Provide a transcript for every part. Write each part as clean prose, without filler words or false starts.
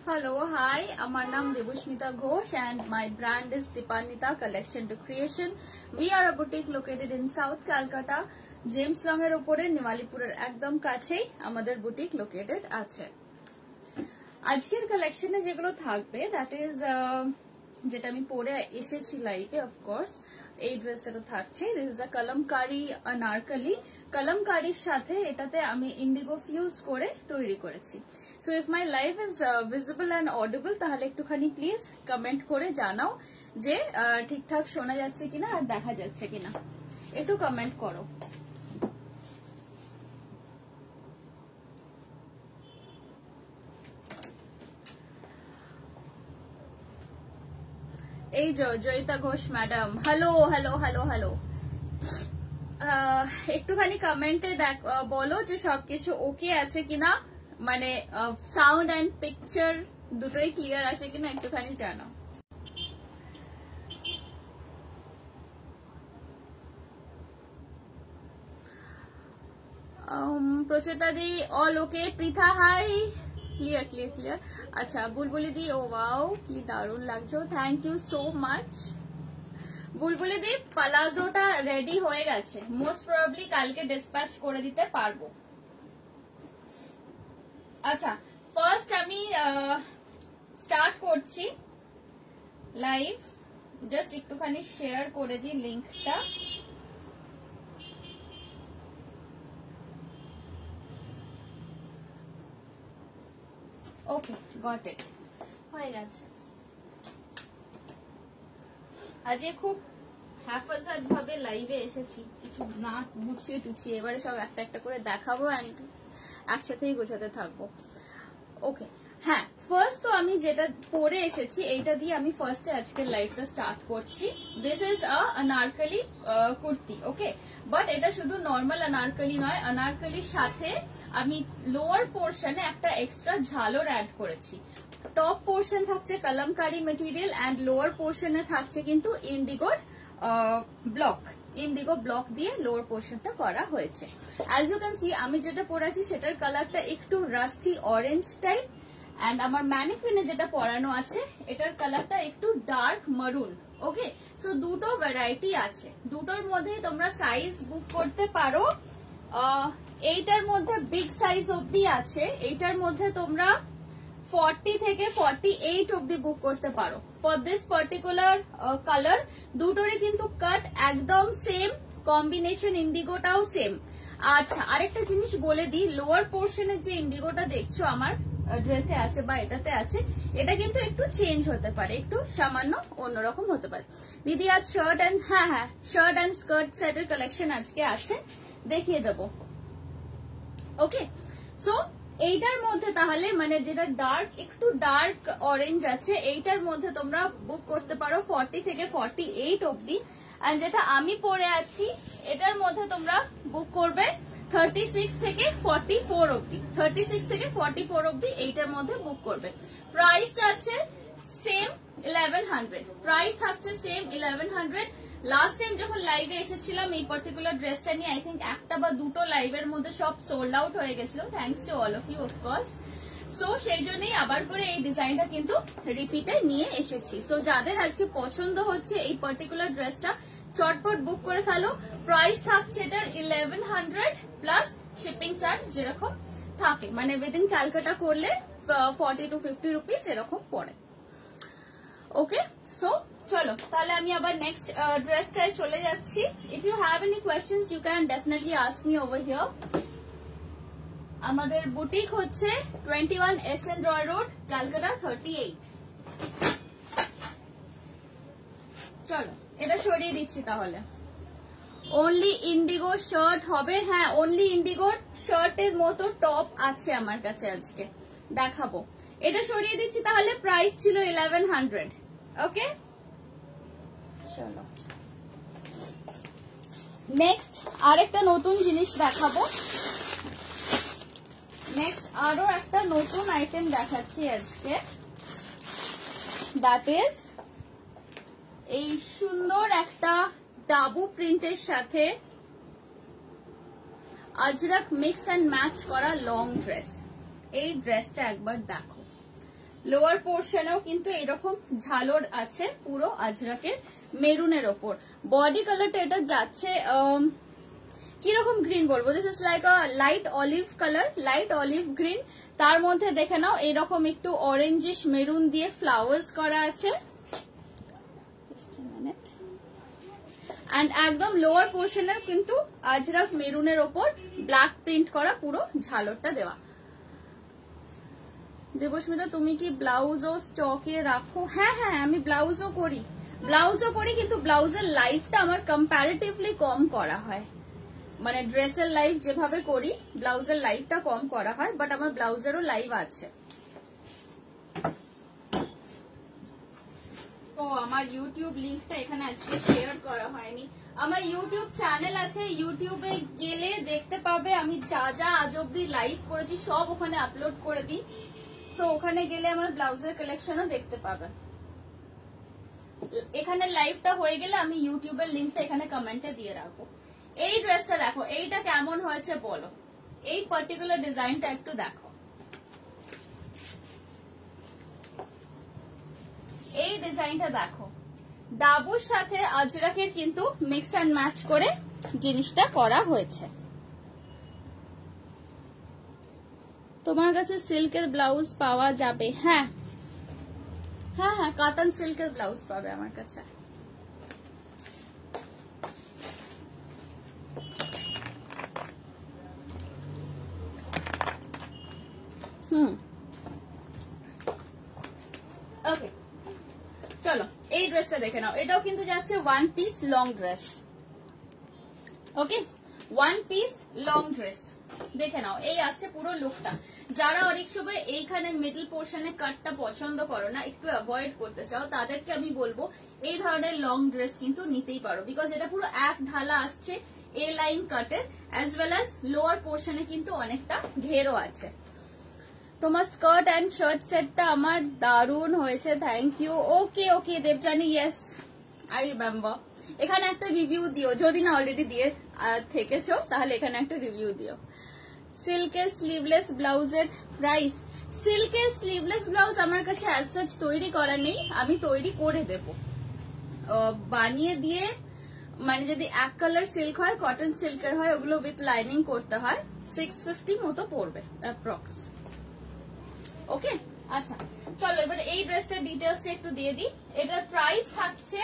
Hello, hi, আমার নাম Debasmita Ghosh and my brand is Dipanita Collection to Creation. We are a boutique located in South Calcutta. James Long এর উপরে নিওয়ালিপুরের একদম কাছেই আমাদের বুটিক লোকেটেড আছে। আজকের কালেকশনে যেগুলো থাকবে দ্যাট ইজ যেটা আমি পরে এসেছি লাইভে অফ কোর্স এই ড্রেসটা তো থাকছে। This is a Kalamkari Anarkali. কলমকারির সাথে এটাতে আমি ইন্ডিগো ফিউজ করে তৈরি করেছি। So if my live is visible and audible তাহলে একটুখানি প্লিজ কমেন্ট করে জানাও যে ঠিকঠাক শোনা যাচ্ছে কিনা আর দেখা যাচ্ছে কিনা, একটু কমেন্ট করো। এই Joyita Ghosh madam, hello hello hello hello. একটুখানি কমেন্টে বলো যে সবকিছু ওকে আছে কিনা, মানে সাউন্ড অ্যান্ড পিকচার দুটোই ক্লিয়ার আছে কিনা একটুখানি জানাও। Procheta di all okay, Pritha hi, clear clear clear. আচ্ছা বুলবুলি দি, ও ওয়াও কি দারুণ লাগছে, থ্যাংক ইউ সো মাচ। বুলবুলি দি পালাজোটা রেডি হয়ে গেছে, মোস্ট প্রবাবলি কালকে ডিসপ্যাচ করে দিতে পারবো। আচ্ছা ফার্স্ট আমি স্টার্ট করছি লাইভ, জাস্ট একটুখানি শেয়ার করে দিই লিঙ্কটা। ওকে গট ইট, হয়ে গেছে। আজকে খুব হ্যাফাজার্ড ভাবে লাইভে এসেছি, কিছু না গুছিয়ে টুছিয়ে, এবারে সব একটা একটা করে দেখাবো এন্ড একসাথেই গোছাতে থাকবো। ওকে হ্যাঁ, ফার্স্ট তো আমি যেটা পরে এসেছি এইটা দিয়ে আমি ফার্স্টে আজকের লাইভটা স্টার্ট করছি। This is a Anarkali kurti, okay, but এটা শুধু নর্মাল আনারকলি নয়, আনারকলির সাথে আমি লোয়ার পোর্শনে একটা এক্সট্রা ঝালর অ্যাড করেছি। টপ পোর্শন থাকছে কলমকারি মেটেরিয়াল অ্যান্ড লোয়ার পোর্শনে থাকছে কিন্তু ইন্ডিগোর ব্লক, ইন্ডিগো ব্লক দিয়ে লোয়ার পোর্শনটা করা হয়েছে। অ্যাজ ইউ ক্যান সি আমি যেটা পরেছি সেটার কালারটা একটু রাস্টি অরেঞ্জ টাইপ, অ্যান্ড আমার ম্যানিকুইনে যেটা পরানো আছে এটার কালারটা একটু ডার্ক মারুন। ওকে, সো দুটো ভ্যারাইটি আছে, দুটোর মধ্যে তোমরা সাইজ বুক করতে পারো। এইটার মধ্যে বিগ সাইজ অবধি আছে, এইটার মধ্যে তোমরা 40 থেকে 48 অবধি বুক করতে পারো। ফর দিস পার্টিকুলার কালার দুটোরে কিন্তু কাট একদম সেম, কম্বিনেশন ইন্ডিগোটাও সেম। আচ্ছা আরেকটা জিনিস বলে দিই, লোয়ার পোর্শনের যে ইন্ডিগোটা দেখছো আমার ড্রেসে আছে বা এটাতে আছে, এটা কিন্তু একটু চেঞ্জ হতে পারে, একটু সামান্য অন্যরকম হতে পারে। দিদি আজ শার্ট অ্যান্ড হ্যাঁ শার্ট অ্যান্ড স্কার্ট সেটের কালেকশন আজকে আছে, দেখিয়ে দেবো। ওকে, সো এইটার মধ্যে তাহলে মানে যেটা ডার্ক একটু ডার্ক অরেঞ্জ আছে এইটার মধ্যে তোমরা বুক করতে পারো 40 থেকে 48 অবধি, এন্ড যেটা আমি পরে আছি এটার মধ্যে তোমরা বুক করবে 36 থেকে 44 অবধি, 36 থেকে 44 অবধি এইটার মধ্যে বুক করবে। প্রাইস আছে সেম 1100, প্রাইস থাকছে সেম 1100। লাস্ট টাইম যখন লাইভে এসেছিলাম এই পার্টিকুলার ড্রেসটা নিয়ে, আই থিঙ্ক একটা বা দুটো লাইভের মধ্যে সব সোল্ড আউট হয়ে গেছিল, thanks to all of you of course. So সেই জন্যই আবার করে এই ডিজাইনটা কিন্তু রিপিটে নিয়ে এসেছি। সো যাদের আজকে পছন্দ হচ্ছে এই পার্টিকুলার ড্রেসটা চটপট বুক করে ফেলো। প্রাইস থাকছে এটার 1100 প্লাস শিপিং চার্জ যেরকম থাকে, মানে উইদিন ক্যালকাটা করলে 40 to 50 রুপিস এরকম পড়ে। ওকে, সো চলো তাহলে আমি আবার নেক্সট ড্রেসটায় চলে যাচ্ছি। If you have any questions you can definitely ask me over here. আমাদের বুটিক হচ্ছে 21 SN রয় রোড, ক্যালকাটা 38। চলো এটা সরিয়ে দিচ্ছি তাহলে। অনলি ইন্ডিগো শার্ট হবে, হ্যাঁ অনলি ইন্ডিগো শার্টের মতো টপ আছে আমার কাছে, আজকে দেখাবো। এটা সরিয়ে দিচ্ছি তাহলে, প্রাইস ছিল 1100। ওকে চলো নেক্সট আরেকটা নতুন জিনিস দেখাবো। নেক্সট আরো একটা নতুন আইটেম দেখাচ্ছি আজকে, দ্যাট ইজ এই সুন্দর একটা ডাবু প্রিন্টের সাথে আজরাক মিক্স অ্যান্ড ম্যাচ করা লং ড্রেস। এই ড্রেসটা একবার দেখো, লোয়ার পোর্শনেও কিন্তু এরকম ঝালর আছে পুরো আজরাকের মেরুনের ওপর। বডি কালারটা এটা যাচ্ছে কিরকম গ্রিন বলবো, this is like a light olive colour, light olive green. তার মধ্যে দেখে নাও এরকম একটু অরেঞ্জিশ মেরুন দিয়ে ফ্লাওয়ার্স করা আছে। এন্ড একদম লোয়ার পোর্শনে কিন্তু আজরাক মেরুনের ওপর ব্ল্যাক প্রিন্ট করা পুরো ঝালরটা দেওয়া। দেবস্মিতা তুমি কি ব্লাউজও স্টকে রাখো? হ্যাঁ হ্যাঁ আমি ব্লাউজও করি কিন্তু ব্লাউজের লাইফটা আমার কম্পারেটিভলি কম করা হয়, মানে ড্রেসের লাইফ যেভাবে করি ব্লাউজের লাইফটা কম করা হয়, বাট আমার ব্লাউজেরও লাইভ আছে। ও আমার ইউটিউব লিংকটা এখানে আজকে শেয়ার করা হয়নি। আমার ইউটিউব চ্যানেল আছে, ইউটিউবে গেলে দেখতে পাবে আমি যা যা আজ অব্দি লাইভ করেছি সব ওখানে আপলোড করে দিই। সো ওখানে গেলে আমার ব্লাউজের কালেকশনও দেখতে পাবে। এখানে লাইভটা হয়ে গেলে আমি ইউটিউবের লিংকটা এখানে কমেন্টে দিয়ে রাখবো। এই ড্রেসটা দেখো, এইটা কেমন হয়েছে বলো, এই পার্টিকুলার ডিজাইনটা একটু দেখো। এই ডিজাইনটা দেখো, ডাবুর সাথে আজরাকের কিন্তু মিক্স অ্যান্ড ম্যাচ করে জিনিসটা করা হয়েছে। তোমার কাছে সিল্কের ব্লাউজ পাওয়া যাবে? হ্যাঁ হ্যাঁ হ্যাঁ, কাতান সিল্কের ব্লাউজ পাবে আমার কাছে। ওকে চলো এই ড্রেসটা দেখে নাও, এটাও কিন্তু যাচ্ছে one piece long dress. Okay one piece long dress দেখে নাও, এই আসছে পুরো লুকটা। যারা অনেক সময় এইখানে মিডল পোর্শনে কাটটা পছন্দ করো না, একটু অ্যাভয়েড করতে চাও, তাদেরকে আমি বলবো এই ধরনের লং ড্রেস কিন্তু নিতেই পারো, বিকজ এটা পুরো এক ঢালা আসছে এ লাইন কাটের, অ্যাজ ওয়েল অ্যাজ লোয়ার পোর্শনে কিন্তু অনেকটা ঘেরও আছে। তোমার স্কার্ট অ্যান্ড শার্ট সেটটা আমার দারুণ হয়েছে, thank you. Okay okay Debjani, yes I remember. এখানে একটা রিভিউ দিও, যদি না অলরেডি দিয়ে থেকেছো তাহলে এখানে একটা রিভিউ দিও। সিল্কের স্লিভলেস ব্লাউজের প্রাইস? সিল্কের স্লিভলেস ব্লাউজ আমার কাছে অ্যাজ সাচ তৈরি করা নেই, আমি তৈরি করে দেব, বানিয়ে দিয়ে, মানে যদি এক কালার সিল্ক হয়, কটন সিল্কের হয়, ওগুলো উইথ লাইনিং করতে হয়, 650 মতো পড়বে অ্যাপ্রক্স। ওকে আচ্ছা চলো এবার এই ড্রেসটার ডিটেলস একটু দিয়ে দিই। এটার প্রাইস থাকছে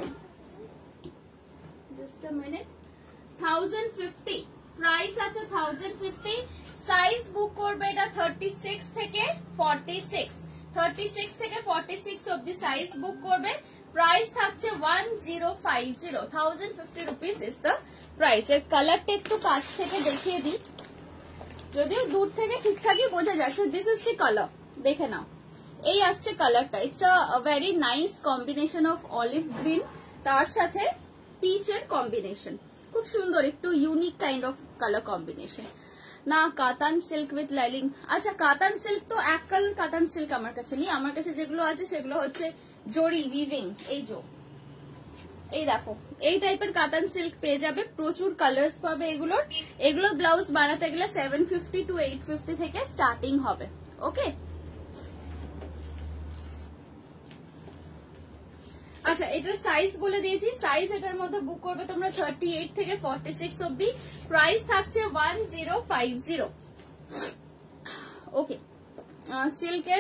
জাস্ট আ মিনিট 1050, প্রাইস আছে 1050। সাইজ বুক করবে এটা 36 থেকে 46, 36 থেকে 46 অবধি সাইজ বুক করবে। প্রাইস থাকছে 1050, 1050 রুপিস ইজ দ্য প্রাইস। এর কালারটা একটু কাছ থেকে দেখিয়ে দিই, যদিও দূর থেকে ঠিকঠাকই বোঝা যাচ্ছে। দিস ইজ দি কালার, দেখে নাও এই আসছে কালারটা। It's a very nice combination of olive green, তার সাথে পিচের কম্বিনেশন, খুব সুন্দর একটু unique kind of colour combination. না কাতান সিল্ক উইথ লাইনিং, আচ্ছা কাতান সিল্ক তো এক কালার কাতান সিল্ক আমার কাছে নেই, আমার কাছে যেগুলো আছে সেগুলো হচ্ছে জরি উইভিং। এই দেখো এই টাইপের কাতান সিল্ক পেয়ে যাবে, প্রচুর কালার্স পাবে এগুলোর। এগুলো ব্লাউজ বানাতে গেলে 750 to 850 থেকে স্টার্টিং হবে। ওকে আচ্ছা এটার সাইজ বলে দিয়েছি, সাইজ এটার মধ্যে বুক করবে তোমরা 38 থেকে 46 অবধি। প্রাইস থাকছে 1050। ওকে সিল্কের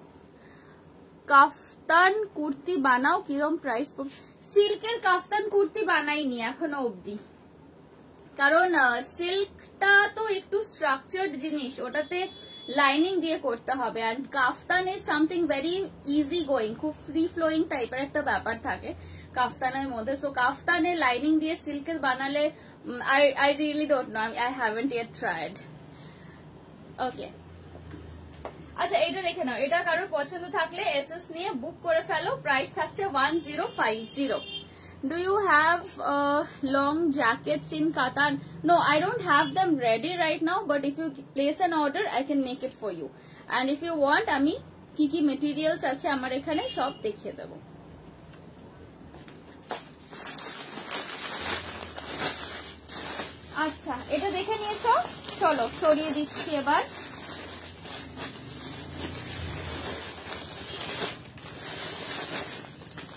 কাফতান কুর্তি বানাও, কিরম প্রাইস? সিল্কের কাফতান কুর্তি বানাইনি এখনো অবধি, কারণ সিল্কটা তো একটু স্ট্রাকচার্ড জিনিস, ওটাতে লাইনিং দিয়ে করতে হবে। And kaftan is something very easy going, খুব ফ্রি ফ্লোয়িং টাইপের একটা ব্যাপার থাকে কাফতানের মধ্যে। সো কাফতানে লাইনিং দিয়ে সিল্কের বানালে I really don't know, I haven't yet tried. Okay আচ্ছা এটা দেখে নাও, এটা কারোর পছন্দ থাকলে এসএস নিয়ে বুক করে ফেলো। প্রাইস থাকছে 1050। Do you have long jackets in Katan? No, I don't have them ready right now, but if you place an order, I can make it for you. And if you want, আমি কি কি materials আছে আমার এখানে সব দেখিয়ে দেব। আচ্ছা এটা দেখে নিয়েছো, চলো সরিয়ে দিচ্ছি এবার।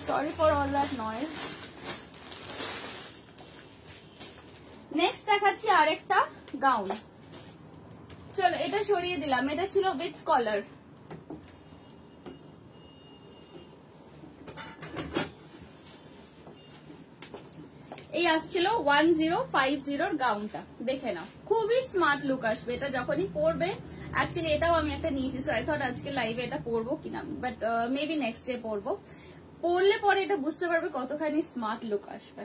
Sorry for all that noise. Next দেখাচ্ছি আরেকটা গাউন। চলো এটা সরিয়ে দিলাম, এটা ছিল উইথ কলার। এই আসছিল 1050 গাউনটা, দেখে নাও খুবই স্মার্ট লুক আসবে এটা যখনই পরবে। অ্যাকচুয়ালি এটাও আমি একটা নিয়েছি, সো আই থট আজকে লাইভে এটা পরবো কিনা, বাট মেবি নেক্সট ডে পরবো। পরলে পরে এটা বুঝতে পারবে কতখানি স্মার্ট লুক আসবে।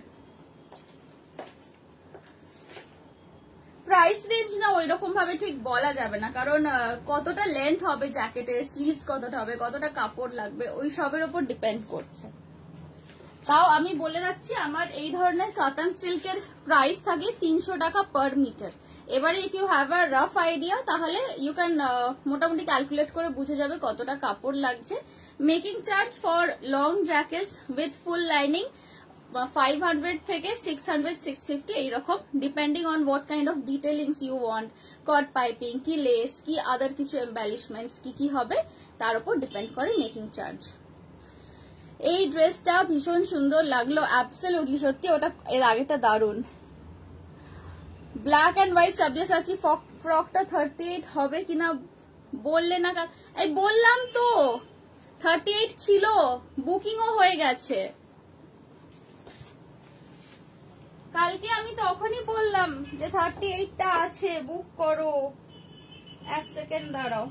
প্রাইস রেঞ্জ না ওই রকম ভাবে ঠিক বলা যাবে না, কারণ কতটা লেন্থ হবে জ্যাকেটের, স্লিভস কতটা হবে, কতটা কাপড় লাগবে, ওই সবের উপর ডিপেন্ড করছে। তাও আমি বলে রাখছি আমার এই ধরনের কাতান সিল্কের প্রাইস থাকে 300 টাকা পার মিটার। এবারে if you have a rough idea তাহলে ইউ ক্যান মোটামুটি ক্যালকুলেট করে বুঝে যাবে কতটা কাপড় লাগছে। Making charge for long jackets with full lining 500 থেকে 600 650 এইরকম, depending on what kind of detailings you want, cut piping কি লেস কি আদার কিছু এম্বালিশমেন্টস কি হবে তার উপর ডিপেন্ড করে মেকিং চার্জ। এই ড্রেসটা ভীষণ সুন্দর লাগলো, অ্যাবসলিউটলি সত্যি ওটা এর আগেটা দারুন। ব্ল্যাক এন্ড হোয়াইট সাবজেসাচি ফ্রকটা 38 হবে কিনা বললে না, এই বললাম তো 38 ছিল, বুকিংও হয়ে গেছে। কালকে আমি তখনই বললাম যে 38টা আছে, বুক করো। এক সেকেন্ড দাঁড়াও,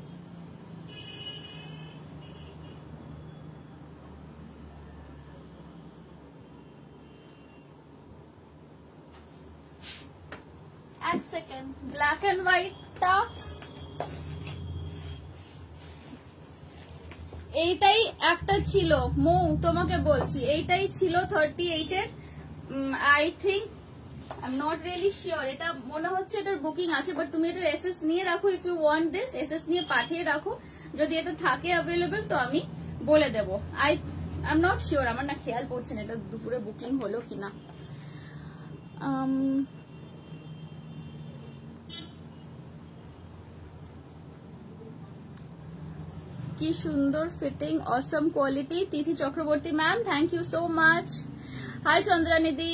এক সেকেন্ড। ব্ল্যাক এন্ড হোয়াইটটা এইটাই একটা ছিল, মৌ তোমাকে বলছি এইটাই ছিল 38 এর। I think I am not really sure, এটা মনে হচ্ছে এটার বুকিং আছে, বাট তুমি এটার এসএস নিয়ে রাখো। If you want this SS নিয়ে পাঠিয়ে রাখো, যদি এটা থাকে অ্যাভেলেবেল তো আমি বলে দেবো। আই এম নট শিওর, আমার না খেয়াল পড়ছে না এটা দুপুরে বুকিং হলো কিনা। কি সুন্দর fitting, awesome quality. Tithi Chakraborty ma'am, thank you so much. Hi Chandranidhi,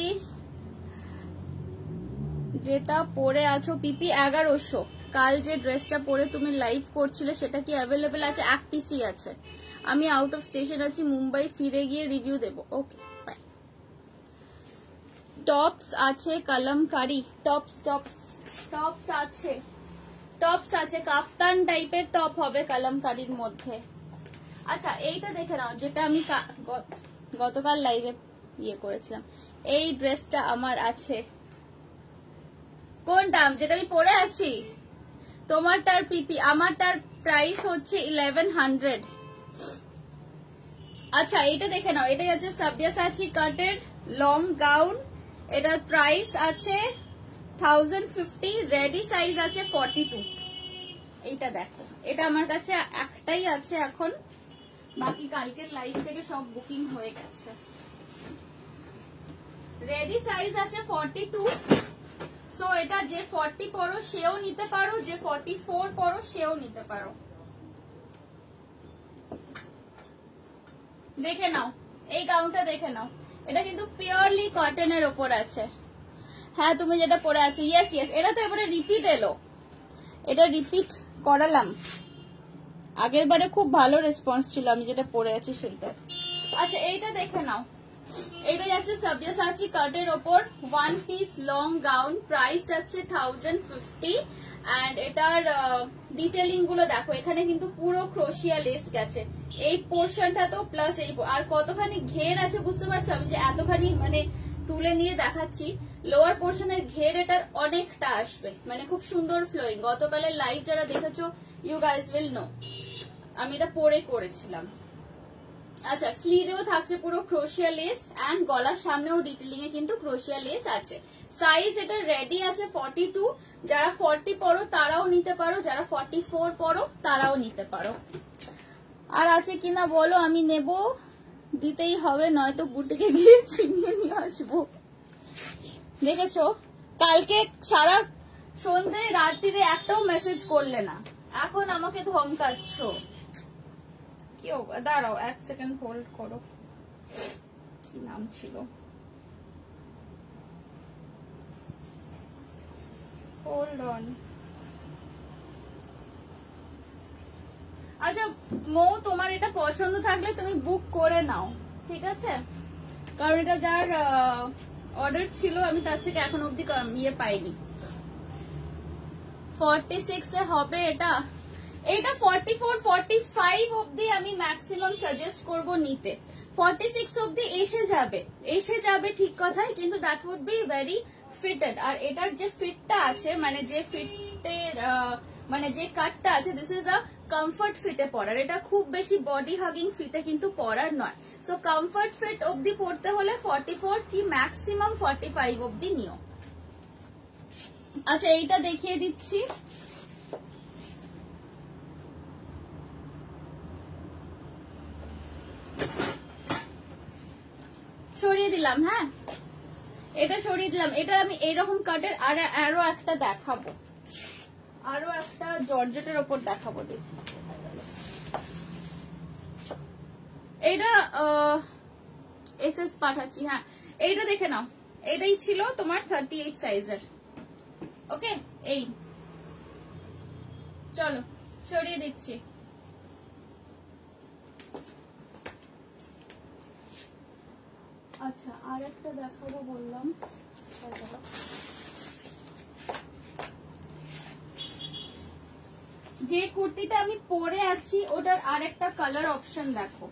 যেটা পরে আছো পিপি 1100, কাল যে ড্রেসটা পরে তুমি লাইভ করছিলে সেটা কি অ্যাভেলেবেল আছে? এক পিসি আছে। আমি আউট অফ স্টেশন আছি, মুম্বাই ফিরে গিয়ে রিভিউ দেবো। Okay fine. টপস আছে কলমকারি, টপস আছে কাফতান টাইপের টপ হবে কলমকারির মধ্যে। আচ্ছা এইটা দেখে নাও, যেটা আমি গতকাল লাইভে ইয়ে করেছিলাম। এই ড্রেসটা আমার আছে। কোনটা? যেটা আমি পরে আছি? তোমারটার পিপি, আমারটার প্রাইস হচ্ছে 1100। আচ্ছা এইটা দেখে নাও, এটাই আছে সাবয়াসাচি কাটের লং গাউন, এটার প্রাইস আছে 1050, রেডি সাইজ আছে 42। এইটা দেখো, এটা আমার কাছে একটাই আছে এখন, বাকি কালকের লাইভ থেকে সব বুকিং হয়ে গেছে। রেডি সাইজ আছে 42, সো এটা যে 40 পরো সেও নিতে পারো, যে 44 পরো সেও নিতে পারো। দেখে নাও এই গাউনটা, দেখে নাও, এটা কিন্তু পিওরলি কটনের ওপর আছে। হ্যাঁ তুমি যেটা পরে আছো, ইয়েস ইয়েস, এটা তো এবারে রিপিট এলো, এটা রিপিট করালাম। আগের বারে খুব ভালো রেসপন্স ছিল আমি যেটা পরে আছি সেইটা। আচ্ছা এইটা দেখে নাও, এটা যাচ্ছে সাবয়াসাচি কাটের ওপর, one piece long gown, price যাচ্ছে 1050। এন্ড এটার ডিটেলিং গুলো দেখো, এখানে কিন্তু পুরো ক্রোশিয়া লেস গেছে এই পোর্শনটা তো, প্লাস এই আর কতখানি ঘের আছে বুঝতে পারছো? আমি যে এতখানি মানে তুলে নিয়ে দেখাচ্ছি, লোয়ার পোর্শনের ঘের এটার অনেকটা আসবে, মানে খুব সুন্দর ফ্লোয়িং। গতকালের লাইভ যারা দেখেছো ইউ গাইজ উইল নো, আমি এটা পরে করেছিলাম। আচ্ছা স্লিভেও থাকছে পুরো ক্রোশিয়া লেস, এন্ড গলার সামনেও ডিটেলিং এ কিন্তু ক্রোশিয়া লেস আছে। সাইজ এটা রেডি আছে 42, যারা 40 পরো তারাও নিতে পারো, যারা 44 পরো তারাও নিতে পারো। আর আছে কিনা বলো, আমি নেব, দিতেই হবে, নয়তো বুটিকে গিয়ে ছিনিয়ে নিয়ে আসবো। দেখেছো কালকে সারা সন্ধ্যে রাত্রিরে একটাও মেসেজ করলে না, এখন আমাকে ধমকাচ্ছ। কি দাঁড়াও এক সেকেন্ড হোল্ড করো। কি নাম ছিল, হোল্ড অন। আচ্ছা মৌ, তোমার এটা পছন্দ থাকলে তুমি বুক করে নাও, ঠিক আছে? কারণ এটা যার অর্ডার ছিল আমি তার থেকে এখন অব্দি ইয়ে পাইনি। 46 এ হবে এটা, এটা 44 45 অব্দি আমি ম্যাক্সিমাম সাজেস্ট করব নিতে। 46 অব্দি এসে যাবে ঠিক কথাই, কিন্তু that would be very fitted. আর এটার যে ফিটটা আছে, মানে যে ফিটের মানে যে কাটটা আছে, দিস ইজ আ কমফর্ট ফিটে পরার। এটা খুব বেশি বডি হাগিং ফিটে কিন্তু পরার নয়। সো কমফর্ট ফিট অব্দি পড়তে হলে 44 কি ম্যাক্সিমাম 45 অব্দি নিও। আচ্ছা এইটা দেখিয়ে দিচ্ছি, সরিয়ে দিলাম। হ্যাঁ এটা সরিয়ে দিলাম। এটা আমি এইরকম কাটের আরো একটা দেখাবো, আরো একটা জর্জেটের ওপর দেখাবো। দেখি এইটা এসএস পাঠাচ্ছি। হ্যাঁ এইটা দেখে নাও, এটাই ছিল তোমার 38 সাইজের। ওকে এই চলো সরিয়ে দিচ্ছি। আচ্ছা আর একটা দেখাবো বললাম, যে কুর্তিটা আমি পরে আছি ওটার আরেকটা কালার অপশন দেখো,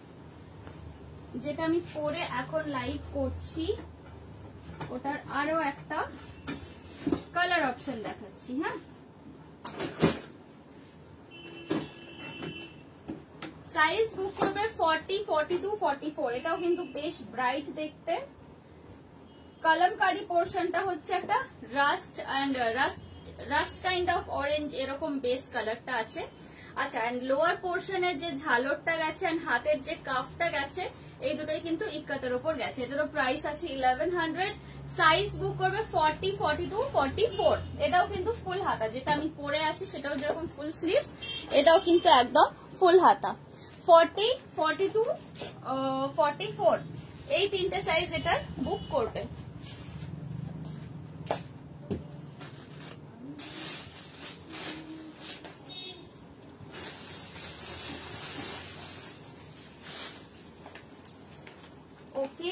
যেটা আমি পরে এখন লাইভ করছি ওটার আরো একটা কালার অপশন দেখাচ্ছি। হ্যাঁ সাইজ বুক করবে 40 42 44। এটাও কিন্তু বেশ ব্রাইট দেখতে। কলমকারি পোর্শনটা হচ্ছে একটা rust and rust kind of orange, এরকম বেস কালারটা আছে। আচ্ছা এন্ড লোয়ার পোর্শনের যে ঝালরটা গেছে এন্ড হাতের যে কাফটা গেছে, এই দুটোই কিন্তু ইক্কাতের উপর গেছে। এটারও প্রাইস আছে 1100। সাইজ বুক করবে 40 42 44। এটাও কিন্তু ফুল হাতা, যেটা আমি পরে আছি সেটাও যেরকম ফুল স্লিভস, এটাও কিন্তু একদম ফুল হাতা। 40 42 44 এই তিনটে সাইজ এটা বুক করবে। ওকে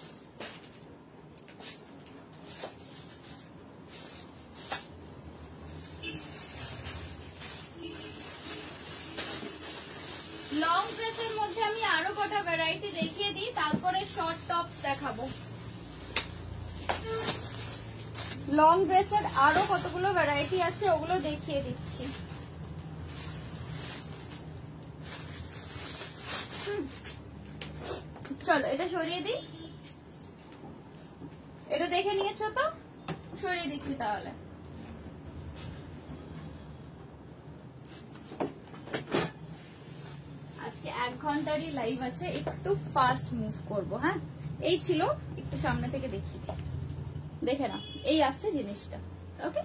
লং ড্রেসের মধ্যে আমি আরো কটা ভ্যারাইটি দেখিয়ে দিই, তারপরে শর্ট টপস দেখাবো। লং ড্রেসের আরো কতগুলো ভ্যারাইটি আছে ওগুলো দেখিয়ে দিচ্ছি। চলো এটা সরিয়ে দিই, এটা দেখে নিয়েছো তো, সরিয়ে দিচ্ছি তাহলে। আজকে 1 ঘন্টারই লাইভ আছে, একটু ফাস্ট মুভ করব। হ্যাঁ এই ছিল, একটু সামনে থেকে দেখিয়েছি, দেখে না এই আসছে জিনিসটা। ওকে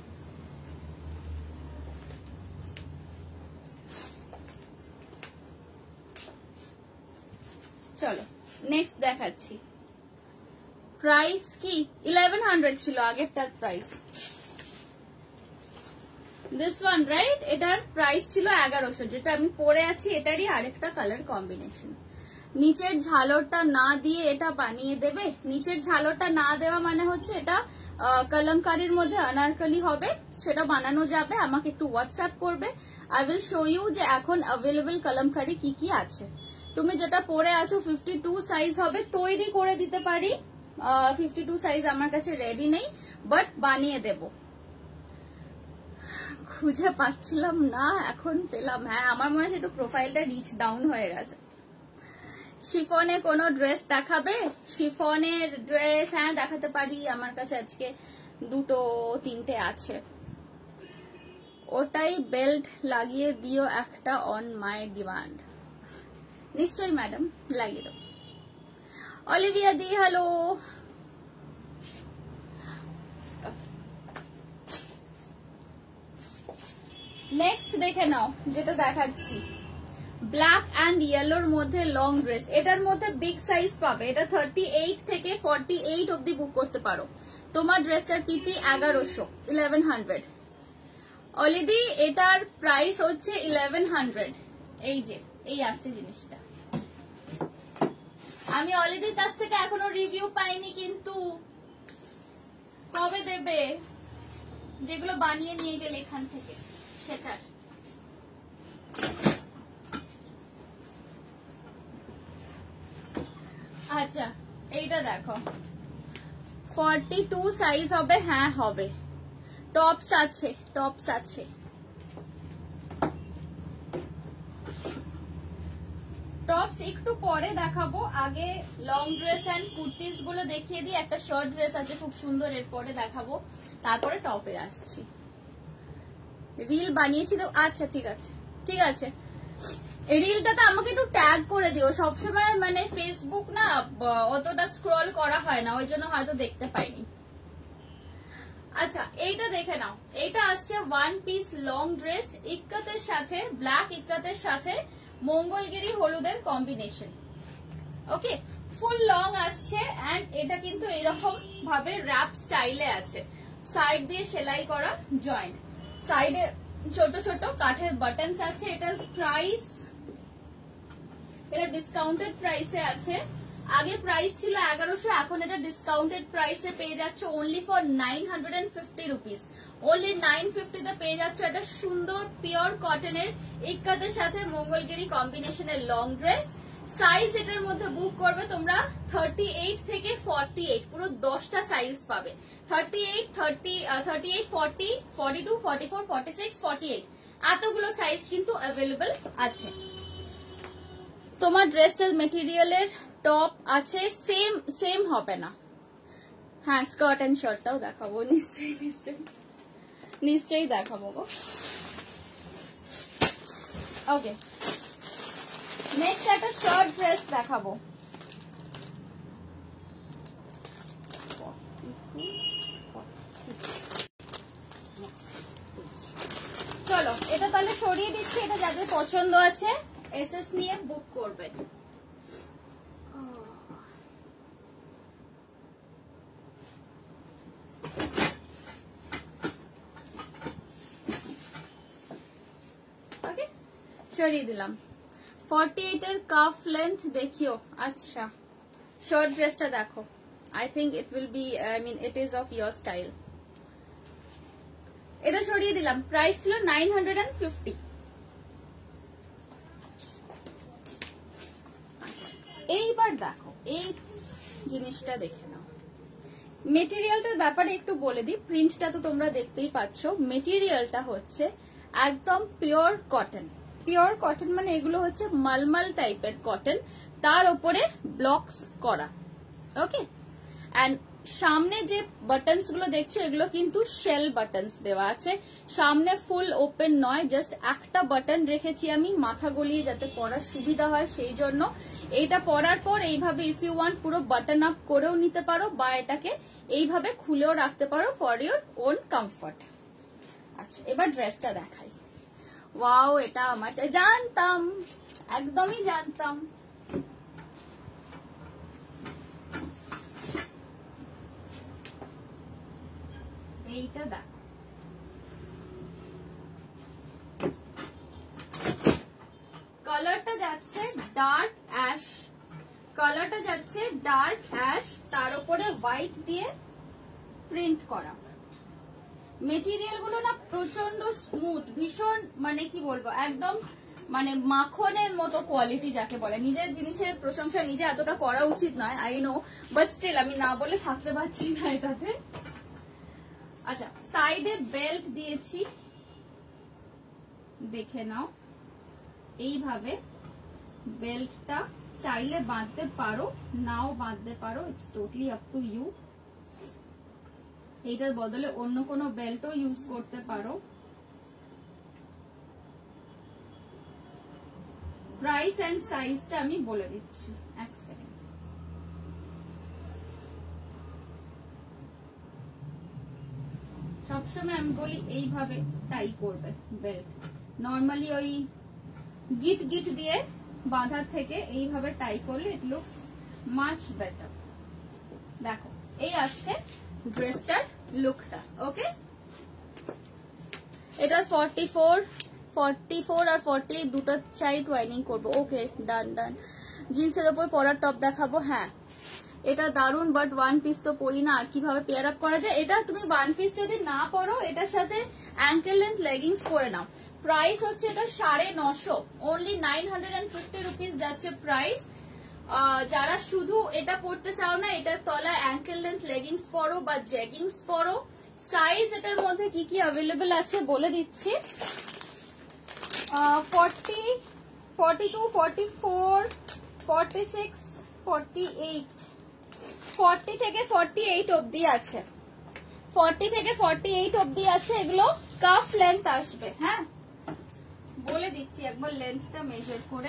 চলো নেক্সট দেখাচ্ছি। প্রাইস কি 1100 ছিল আগেরটার প্রাইস, দিস ওয়ান রাইট, এটার প্রাইস ছিল 1100। যেটা আমি পরে আছি এটারই আরেকটা কালার কম্বিনেশন। নিচের ঝালরটা না দিয়ে এটা বানিয়ে দেবে। নিচের ঝালরটা না দেওয়া মানে হচ্ছে এটা কলমকারির মধ্যে অনারকলি হবে, সেটা বানানো যাবে। আমাকে একটু হোয়াটসঅ্যাপ করবে, আই উইল শো ইউ যে এখন অ্যাভেলেবল কলমকারি কি কি আছে। তুমি যেটা পরে আছো 52 সাইজ হবে, তৈরি করে দিতে পারি। 52 সাইজ আমার কাছে রেডি নেই, বাট বানিয়ে দেব। খুঁজে পাচ্ছিলাম না, এখন পেলাম। হ্যাঁ আমার মনে হচ্ছে একটু প্রোফাইলটা রিচ ডাউন হয়ে গেছে। শিফনে কোনো ড্রেস দেখাবে? শিফনের ড্রেস হ্যাঁ দেখাতে পারি, আমার কাছে আজকে 2-3টে আছে। ওটাই বেল্ট লাগিয়ে দিও একটা, অন মাই ডিমান্ড। নিশ্চয়ই ম্যাডাম লাগিয়ে দেব। Olivia di hello. নেক্সট দেখে নাও যেটা দেখাচ্ছি, ব্ল্যাক অ্যান্ড ইয়েলোর মধ্যে লং ড্রেস, এটার মধ্যে বিগ সাইজ পাবে, এটা 38 থেকে 48 অব্দি বুক করতে পারো। তোমার ড্রেসটার পিপি 1100 অলিদি, এটার প্রাইস হচ্ছে 1100। এই যে এই আসছে জিনিসটা, আমি অলিদির কাছ থেকে এখনো রিভিউ পাইনি, কিন্তু কবে দেবে, যেগুলো বানিয়ে নিয়ে গেলে এখান থেকে সেটার। আচ্ছা এইটা দেখো, 42 সাইজ হবে, হ্যাঁ হবে, টপস আছে, টপস আছে। টপস একটু পরে দেখাবো, আগে লং ড্রেস এন্ড কুর্তিস গুলো দেখিয়ে দিই। একটা শর্ট ড্রেস আছে খুব সুন্দর, এরপরে দেখাবো, তারপরে টপে আসছি। রিল বানিয়েছি তো, আচ্ছা ঠিক আছে ঠিক আছে, রিলটাতে আমাকে একটু ট্যাগ করে দিও, সবসময় মানে ফেসবুক না অতটা স্ক্রল করা হয় না, ওই জন্য হয়তো দেখতে পাইনি। আচ্ছা এইটা দেখে নাও, এইটা আসছে ওয়ান পিস লং ড্রেস, ইক্কাতের সাথে, ব্ল্যাক ইক্কাতের সাথে মঙ্গলগিরি হলুদের কম্বিনেশন। ওকে, ফুল লং আসছে এন্ড এটা কিন্তু এরকম ভাবে র‍্যাপ স্টাইলে আছে, সাইড দিয়ে সেলাই করা জয়েন্ট, সাইডে ছোট ছোট কাঠের বাটনস আছে। এটার প্রাইস, এটা ডিসকাউন্টেড প্রাইসে আছে, আগে প্রাইস ছিল 1100, এখন এটা ডিসকাউন্টেড প্রাইসে পেয়ে যাচ্ছে অনলি ফর 950 রুপিস। অনলি 950 তে পেয়ে যাচ্ছে এটা সুন্দর পিওর কটনের ইক্কাতের সাথে মঙ্গলগিরি কম্বিনেশনের লং ড্রেস। সাইজ এটার মধ্যে বুক করবে তোমরা 38 থেকে 48, পুরো 10টা সাইজ পাবে। 38, 40, 42, 44, 46, 48 এতগুলো সাইজ কিন্তু অ্যাভেলেবল আছে। তোমার ড্রেসের মেটেরিয়ালের টপ আছে, সেম হবে না। হ্যাঁ স্কার্ট এন্ড শার্টটাও দেখাবো, নিশ্চয়ই দেখাবো গো। ওকে, নেক্সট একটা শর্ট ড্রেস দেখাবো। চলো এটা তাহলে সরিয়ে দিচ্ছি, এটা যাদের পছন্দ আছে এসএস নিয়ে বুক করবে। সরিয়ে দিলাম। 48 এর কাফ লেন্থ দেখিও। আচ্ছা শর্ট ড্রেসটা দেখো, I think it will be, I mean it is of your style. এটা সরিয়ে দিলাম, প্রাইস ছিল 950। এইবার দেখো এই জিনিসটা দেখে নাও, মেটেরিয়ালটার ব্যাপারে একটু বলে দিই। প্রিন্টটা তো তোমরা দেখতেই পাচ্ছ, মেটেরিয়ালটা হচ্ছে একদম পিওর কটন। পিওর কটন মানে এগুলো হচ্ছে মালমাল টাইপের কটন, তার উপরে ব্লকস করা। ওকে, এন্ড সামনে যে বাটনস গুলো দেখছো এগুলো কিন্তু শেল বাটনস দেওয়া আছে, সামনে ফুল ওপেন নয়, জাস্ট একটা বাটন রেখেছি আমি মাথা গলিয়ে যাতে পরার সুবিধা হয় সেই জন্য। এইটা পরার পর এইভাবে ইফ ইউ ওয়ান্ট পুরো বাটন আপ করেও নিতে পারো, বা এটাকে এইভাবে খুলেও রাখতে পারো ফর ইউর ওন কমফর্ট। আচ্ছা এবার ড্রেসটা দেখাই। ওয়াও, এটা আমার জানতাম, একদমই জানতাম। এইটা দেখো, কালারটা যাচ্ছে ডার্ক অ্যাশ, কালারটা যাচ্ছে ডার্ক অ্যাশ, তার উপরে হোয়াইট দিয়ে প্রিন্ট করা। মেটেরিয়াল গুলো না প্রচন্ড স্মুথ, ভীষণ মানে কি বলবো, একদম মানে মাখনের মতো কোয়ালিটি যাকে বলে। নিজের জিনিসের প্রশংসা নিজে এতটা করা উচিত নয়, আই নো, বাট স্টিল আমি না বলে থাকতে পারছি না এটাতে। আচ্ছা সাইডে বেল্ট দিয়েছি, দেখে নাও, এইভাবে বেল্টটা চাইলে বাঁধতে পারো, নাও বাঁধতে পারো, it's totally up to you. এইটার বদলে অন্য কোনো বেল্টও ইউজ করতে পারো। প্রাইস এন্ড সাইজটা আমি বলে দিচ্ছি, এক সেকেন্ড। সবসময় আমি বলি এইভাবে টাই করবে বেল্ট, নর্মালি ওই গিট গিট দিয়ে বাঁধার থেকে এইভাবে টাই করলে ইট লুকস মাচ বেটার। দেখো এই আসছে ড্রেসটার লুকটা। ওকে, এটা 44 আর 48 দুটো চাই টুয়াইনিং করবো। ওকে ডান ডান। জিন্সের ওপর পরার টপ দেখাবো। হ্যাঁ এটা দারুন, বাট ওয়ান পিস তো পরি না, আর কিভাবে পেয়ার আপ করা যায়। এটা তুমি ওয়ান পিস যদি না পরো এটার সাথে অ্যাঙ্কেল লেন্থ লেগিংস পরে নাও। প্রাইস হচ্ছে এটা 950, অনলি 950 রুপিস যাচ্ছে প্রাইস। যারা শুধু এটা পরতে চাও না, এটার তলায় অ্যাঙ্কেল লেন্থ লেগিংস পরো বা জেগিংস পরো। সাইজ এটার মধ্যে কি কি অ্যাভেলেবেল আছে বলে দিচ্ছি। 40, 42, 44, 46, 48, 40 থেকে 48 অবধি আছে। 40 থেকে 48 অবধি আছে। এগুলো কাফ লেন্থ আসবে। হ্যাঁ বলে দিচ্ছি একবার লেন্থটা মেজার করে।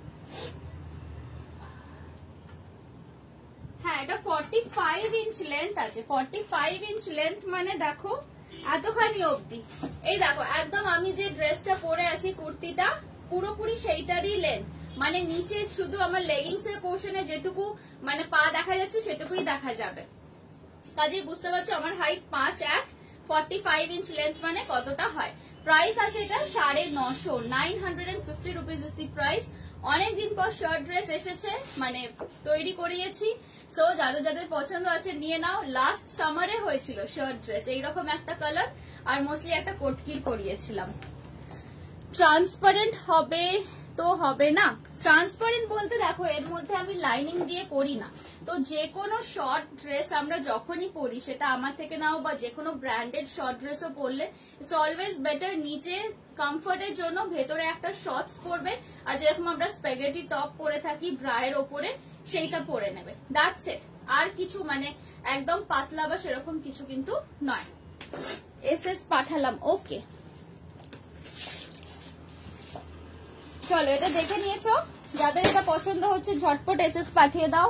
হ্যাঁ এটা 45 ইঞ্চ লেন্থ আছে। 45 ইঞ্চ লেন্থ মানে দেখো এতখানি অবধি। এই দেখো একদম আমি যে ড্রেসটা পরে আছি কুর্তিটা পুরোপুরি সেইটারই লেন্থ, মানে নিচে শুধু আমার লেগিংস এর পোর্শনে যেটুকু মানে পা দেখা যাচ্ছে সেটুকুই দেখা যাবে। কাজেই বুঝতে পারছো আমার হাইট 5'1", 45 ইঞ্চ লেন্থ মানে কতটা হয়। প্রাইস আছে এটা 950, 950 রুপিস ইজ দি প্রাইস। অনেকদিন পর শার্ট ড্রেস এসেছে, মানে তৈরি করিয়েছি। সো যাদের যাদের পছন্দ আছে নিয়ে নাও। লাস্ট সামারে হয়েছিল শার্ট ড্রেস এইরকম একটা কালার, আর মোস্টলি একটা কোটকির করিয়েছিলাম। ট্রান্সপারেন্ট হবে তো হবে না। ট্রান্সপারেন্ট বলতে দেখো এর মধ্যে আমি লাইনিং দিয়ে করি না। তো যে কোনো শর্ট ড্রেস আমরা যখনই পরি, সেটা আমার থেকে নাও বা যে কোনো ব্র্যান্ডেড শর্ট ড্রেসও পরলে ইটস অলওয়েজ বেটার নিচে কমফর্টের জন্য ভেতরে একটা শর্টস পরবে, আর যেরকম আমরা স্প্যাগেটি টপ পরে থাকি ব্রায়ের ওপরে সেইটা পরে নেবে। That's it. আর কিছু মানে একদম পাতলা বা সেরকম কিছু কিন্তু নয়। এসএস পাঠালাম। ওকে চলো এটা দেখে নিয়েছো, যাদের এটা পছন্দ হচ্ছে ঝটপট এসএস পাঠিয়ে দাও।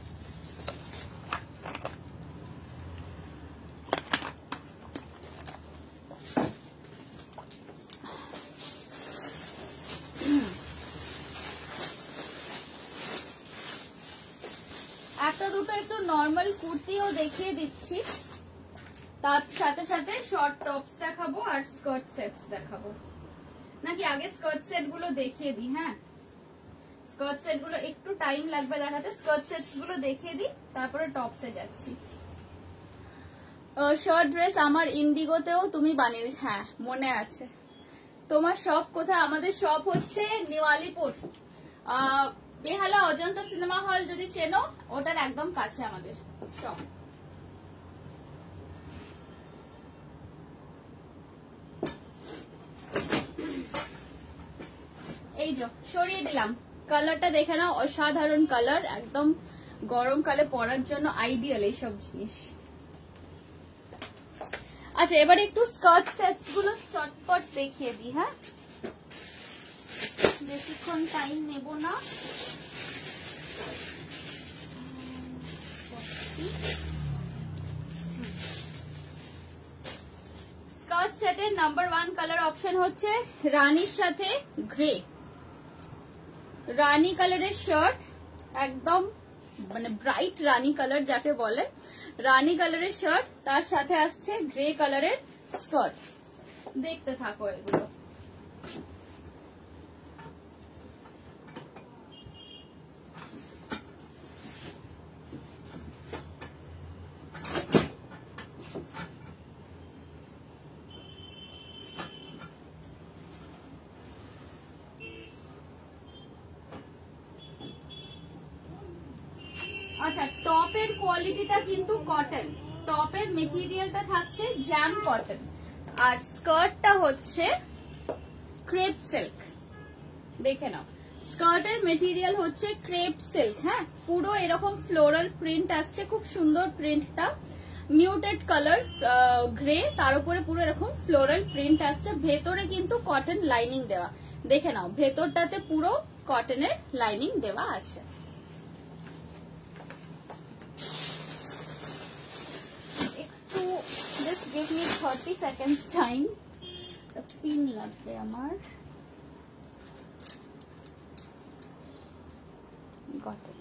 একটা দুটো একটু নর্মাল কুর্তিও দেখিয়ে দিচ্ছি, তার সাথে সাথে শর্ট টপস দেখাবো আর স্কার্ট সেটস দেখাবো। নাকি আগে স্কার্ট সেট গুলো দেখিয়ে দিই? হ্যাঁ স্কার্ট সেট গুলো একটু টাইম লাগবে দেখাতে। স্কার্ট সেটস গুলো দেখিয়ে দিই, তারপরে টপসে যাচ্ছি। শর্ট ড্রেস আমার ইন্ডিগোতেও তুমি বানিয়ে দিস। হ্যাঁ মনে আছে। তোমার শপ কোথায়? আমাদের শপ হচ্ছে new Alipore, Behala Ajanta cinema hall যদি চেনো, ওটার একদম কাছে আমাদের শপ। এই যে সরিয়ে দিলাম, কালারটা দেখে নাও, অসাধারণ কালার, একদম গরমকালে পরার জন্য আইডিয়াল এইসব জিনিস। আচ্ছা এবার একটু স্কার্ট সেটস গুলো চটপট দেখিয়ে দিই। হ্যাঁ বেশিক্ষণ টাইম নেব না। স্কার্ট সেটের নাম্বার 1 কালার অপশন হচ্ছে রানীর সাথে গ্রে। রানী কালারের শার্ট, একদম মানে ব্রাইট রানী কালার যাকে বলে, রানী কালারের শার্ট, তার সাথে আসছে গ্রে কালারের স্কার্ট। দেখতে থাকো এগুলো। আচ্ছা টপের কোয়ালিটিটা কিন্তু কটন, টপের মেটেরিয়ালটা থাকছে জ্যাম কটন, আর স্কার্টটা হচ্ছে ক্রেপ সিল্ক। দেখে নাও স্কার্টের মেটেরিয়াল হচ্ছে ক্রেপ সিল্ক। হ্যাঁ পুরো এরকম ফ্লোরাল প্রিন্ট আসছে, খুব সুন্দর প্রিন্টটা, মিউটেড কালার গ্রে, তার উপরে পুরো এরকম ফ্লোরাল প্রিন্ট আসছে। ভেতরে কিন্তু কটন লাইনিং দেওয়া, দেখে নাও ভেতরটাতে পুরো কটনের লাইনিং দেওয়া আছে। Just give me 30 seconds time. The pin লাগবে আমার। কটন।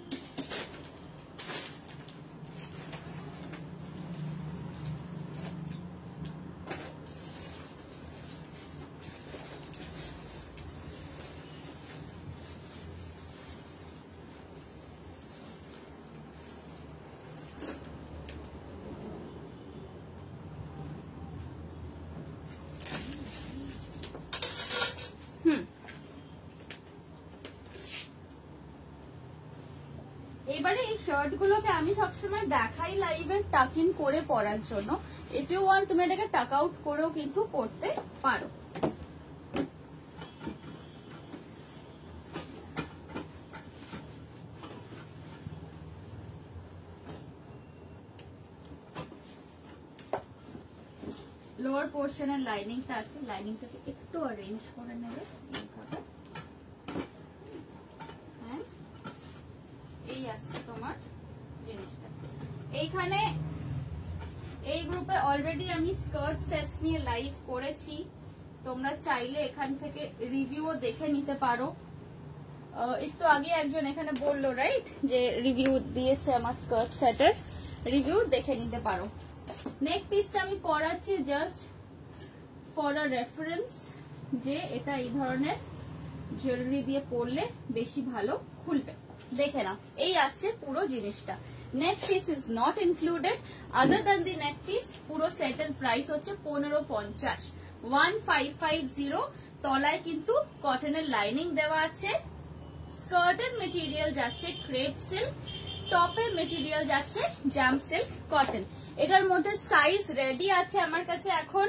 এবারে এই শার্ট গুলোকে আমি সবসময় দেখাই লাইভে টাক ইন করে পরার জন্য। ইফ ইউ ওয়ান্ট তুমি এটাকে টাক আউট করেও কিন্তু পরতে পারো। লোয়ার পোর্শনের লাইনিংটা আছে, লাইনিংটাকে একটু অ্যারেঞ্জ করে নেবে এইভাবে। হ্যাঁ, এই আসছে তোমার জিনিসটা। এইখানে এই গ্রুপে অলরেডি আমি স্কার্ট সেটস নিয়ে লাইভ করেছি, তোমরা চাইলে এখান থেকে রিভিউও দেখে নিতে পারো। একটু আগে একজন এখানে বললো রাইট যে রিভিউ দিয়েছে আমার স্কার্ট সেটের, রিভিউ দেখে নিতে পারো। নেক পিসটা আমি পরাচ্ছি জাস্ট ফর আ রেফারেন্স, যে এটা এই ধরনের জুয়েলারি দিয়ে পরলে বেশি ভালো খুলবে। দেখে নাও, এই আসছে পুরো জিনিসটা। Neck piece is not included, other than the neck piece পুরো সেটের প্রাইস হচ্ছে 1550, 1550। তলায় কিন্তু কটনের লাইনিং দেওয়া আছে, স্কার্টের মেটেরিয়াল যাচ্ছে ক্রেপ সিল্ক, টপের মেটেরিয়াল যাচ্ছে জাম সিল্ক কটন। এটার মধ্যে সাইজ রেডি আছে আমার কাছে এখন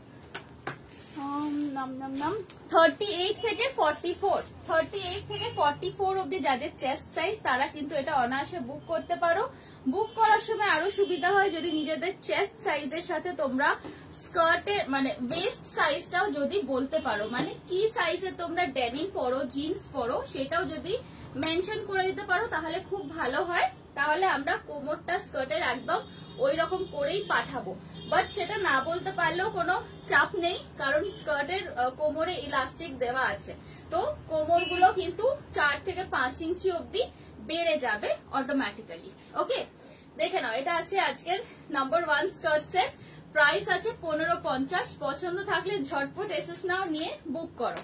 38 থেকে 44, 38 থেকে 44 অব্দি যাদের চেস্ট সাইজ তারা কিন্তু এটা অনায়াসে বুক করতে পারো। বুক করার সময় আরো সুবিধা হয় যদি নিজেদের চেস্ট সাইজের সাথে তোমরা স্কার্টের মানে ওয়েস্ট সাইজটাও যদি বলতে পারো, মানে কি সাইজে তোমরা ডেনিম পরো, জিন্স পরো, সেটাও যদি মেনশন করে দিতে পারো তাহলে খুব ভালো হয়। তাহলে আমরা কোমরটা স্কার্টের একদম ওই রকম করেই পাঠাবো। বাট সেটা না বলতে পারলেও কোনো চাপ নেই, কারণ স্কার্টের কোমরে ইলাস্টিক দেওয়া আছে, তো কোমরগুলো কিন্তু 4 থেকে 5 ইঞ্চি অব্দি বেড়ে যাবে অটোমেটিক্যালি। ওকে, দেখে নাও, এটা আছে আজকের নাম্বার 1 স্কার্ট সেট, প্রাইস আছে 1550। পছন্দ থাকলে ঝটপট এসএস নাও, নিয়ে বুক করো।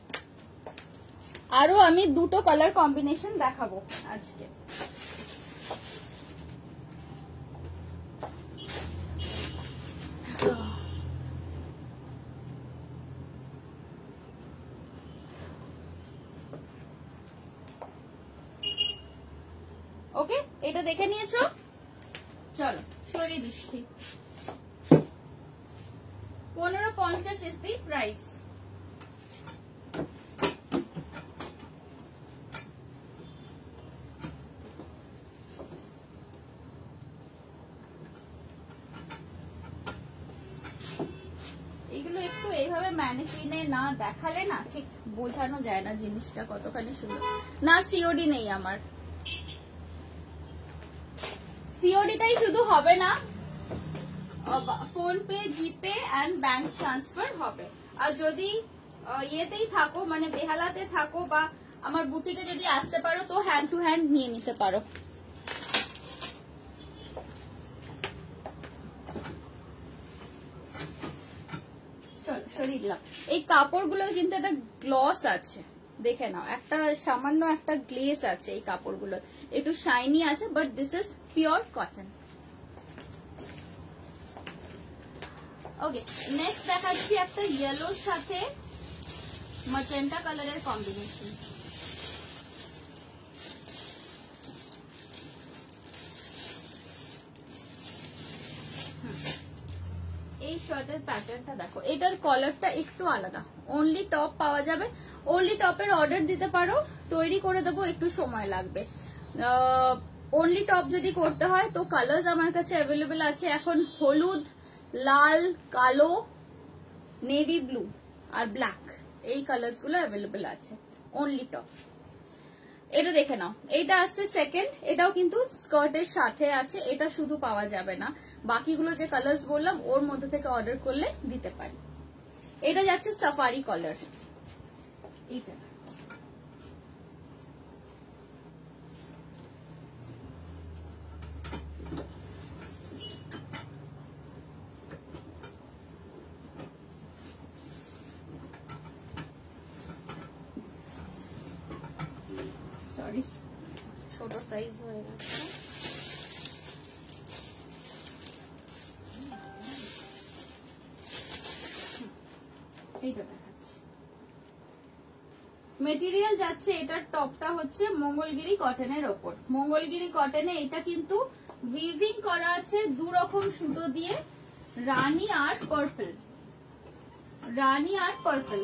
আরো আমি দুটো কালার কম্বিনেশন দেখাবো আজকে। ওকে, এটা দেখে নিয়েছো, চলো সরিয়ে দিচ্ছি। 1550 ইজ দি প্রাইস। এগুলো একটু এইভাবে ম্যানিকুইনে না দেখালে না ঠিক বোঝানো যায় না জিনিসটা কতখানি সুন্দর। না সিওডি নেই আমার, সিওডিটাই শুধু হবে না, PhonePe, GPay and bank transfer হবে। আর যদি ইয়েতেই থাকো মানে বেহালাতে থাকো বা আমার বুটিকে যদি আসতে পারো তো হ্যান্ড টু হ্যান্ড নিয়ে নিতে পারো। চলো সরিয়ে দিলাম। এই কাপড়গুলো কিন্তু একটা গ্লস আছে, দেখে নাও, একটা সামান্য একটা গ্লেজ আছে এই কাপড়গুলো, একটু শাইনি আছে, but this is pure cotton. Okay, next দেখাচ্ছি একটা ইয়েলোর সাথে ম্যাজেন্টা কালারের কম্বিনেশন। এই শার্টের প্যাটার্নটা দেখো, এটার কলারটা একটু আলাদা, অনলি টপ পাওয়া যাবে। অনলি টপের অর্ডার দিতে পারো, তৈরি করে দেবো, একটু সময় লাগবে। অনলি টপ যদি করতে হয় তো কালার্স আমার কাছে অ্যাভেলেবেল আছে এখন, হলুদ, লাল, কালো, নেভি ব্লু আর ব্ল্যাক, এই কালার্স গুলো অ্যাভেলেবেল আছে অনলি টপ। এটা দেখে নাও, এটা আসছে সেকেন্ড, এটাও কিন্তু স্কার্টের সাথে আছে, এটা শুধু পাওয়া যাবে না, বাকিগুলো যে কালার্স বললাম ওর মধ্যে থেকে অর্ডার করলে দিতে পারি। এটা যাচ্ছে সাফারি কালার, এটা সরি ছোট সাইজ হয়ে গেছে। এইটা দেখাচ্ছি। মেটেরিয়াল যাচ্ছে, এটার টপটা হচ্ছে মঙ্গলগিরি কটনের ওপর। মঙ্গলগিরি কটনে এটা কিন্তু উইভিং করা আছে দু রকম সুতো দিয়ে, রানী আর পার্পল। রানী আর পার্পল।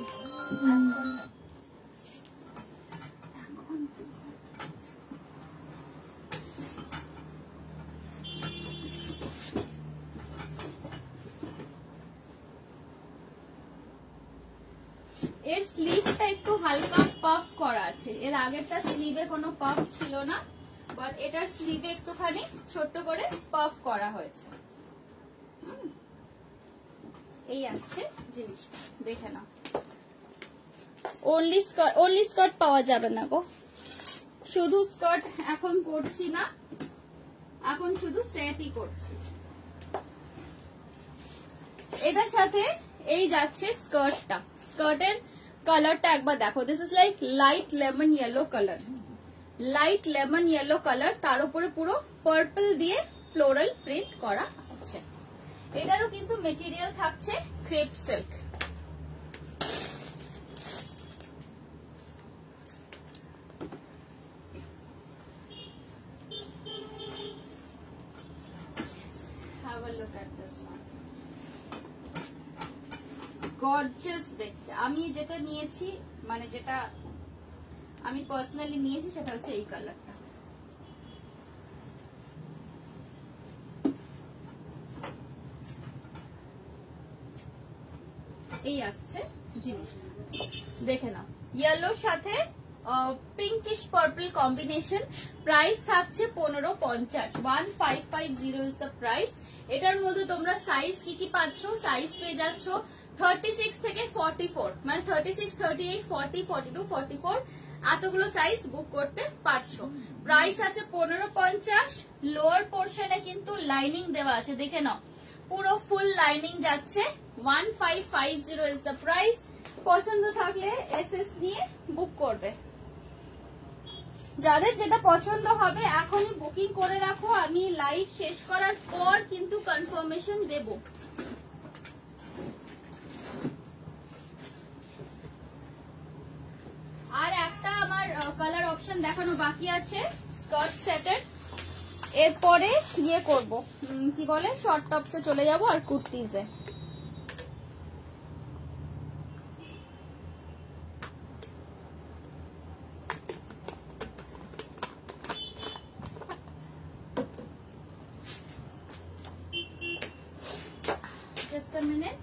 এর স্লিভটা একটু হালকা পাফ করা আছে, এর আগেরটা স্লিভে কোনো পাফ ছিল না, বাট এটার স্লিভে একটুখানি ছোট্ট করে পাফ করা হয়েছে। এই আসছে জিনিসটা, দেখে নাও। অনলি স্কার্ট পাওয়া যাবে না গো, শুধু স্কার্ট এখন করছি না, এখন শুধু সেটই করছি। এটার সাথে এই যাচ্ছে স্কার্টটা, স্কার্টের কালারটা একবার দেখো, this is like light lemon yellow colour, light lemon yellow colour, তার উপরে পুরো পার্পল দিয়ে ফ্লোরাল প্রিন্ট করা আছে। এটারও কিন্তু মেটেরিয়াল থাকছে crepe silk. Have a look at this one. Gorgeous দেখতে। আমি যেটা নিয়েছি, মানে যেটা আমি পার্সোনালি নিয়েছি সেটা হচ্ছে এই কালারটা। এই আসছে জিনিসটা, দেখে নাও। ইয়েলোর সাথে পিঙ্কিশ পার্পল কম্বিনেশন। প্রাইস থাকছে 1550, 1550 ইজ দ্য প্রাইস। এটার মধ্যে তোমরা সাইজ কি কি পাচ্ছ? সাইজ পেয়ে যাচ্ছ 36 থেকে 44, মানে 36, 38, 40, 42, 44 এতগুলো সাইজ বুক করতে পারছো। প্রাইস আছে 1550। লোয়ার পোর্শনে কিন্তু লাইনিং দেওয়া আছে, দেখে নাও, পুরো ফুল লাইনিং যাচ্ছে। 1550 ইজ দ্য প্রাইস। পছন্দ থাকলে এসএস নিয়ে বুক করবে। যাদের যেটা পছন্দ হবে এখনই বুকিং করে রাখো, আমি লাইভ শেষ করার পর কিন্তু কনফার্মেশন দেব। আর একটা আমার কালার অপশন দেখানো বাকি আছে স্কার্ট সেটের, এরপরে ইয়ে করব, কি বলে, শর্ট টপসে চলে যাব আর কুর্তিজে। Just a minute.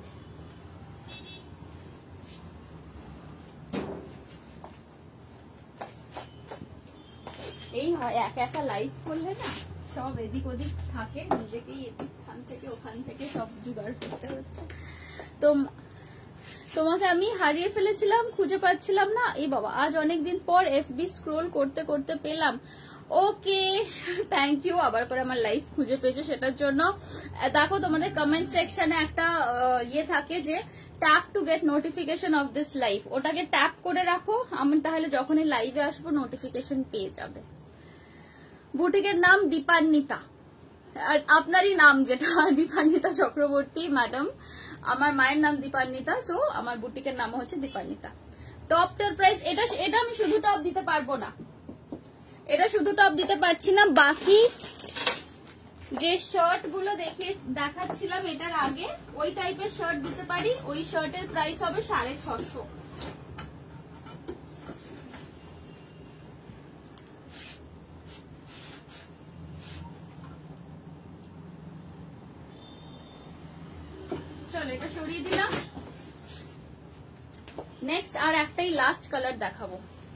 এই হয় একা একা লাইভ করলে না, সব এদিক ওদিক থাকে, নিজেকেই এখান থেকে ওখান থেকে সব জোগাড় করতে হচ্ছে। তো তোমাকে আমি হারিয়ে ফেলেছিলাম, খুঁজে পাচ্ছিলাম না। এই বাবা, আজ অনেকদিন পর এফবি স্ক্রোল করতে করতে পেলাম। ওকে, থ্যাংক ইউ, আবার করে আমার লাইভ খুঁজে পেয়েছো সেটার জন্য। দেখো তোমাদের কমেন্ট সেকশনে একটা ইয়ে থাকে যে tap to get notification of this live, ওটাকে ট্যাপ করে রাখো, আমি তাহলে যখনই লাইভে আসবো নোটিফিকেশন পেয়ে যাবে। বুটিকের নাম দীপান্বিতা, আর আপনারই নাম যেটা দীপান্বিতা চক্রবর্তী ম্যাডাম, আমার মায়ের নাম দীপান্বিতা, সো আমার বুটিকের নাম হচ্ছে দীপান্বিতা। টপটার প্রাইস, এটা আমি শুধু টপ দিতে পারবো না, এটা শুধু টপ দিতে পারছি না, বাকি যে শার্ট গুলো দেখাচ্ছিলাম এটার আগে, ওই টাইপের শার্ট দিতে পারি। ওই শার্টের প্রাইস হবে 650। চলো এটা সরিয়ে দিলাম। নেক্সট আর একটাই লাস্ট কালার দেখাবো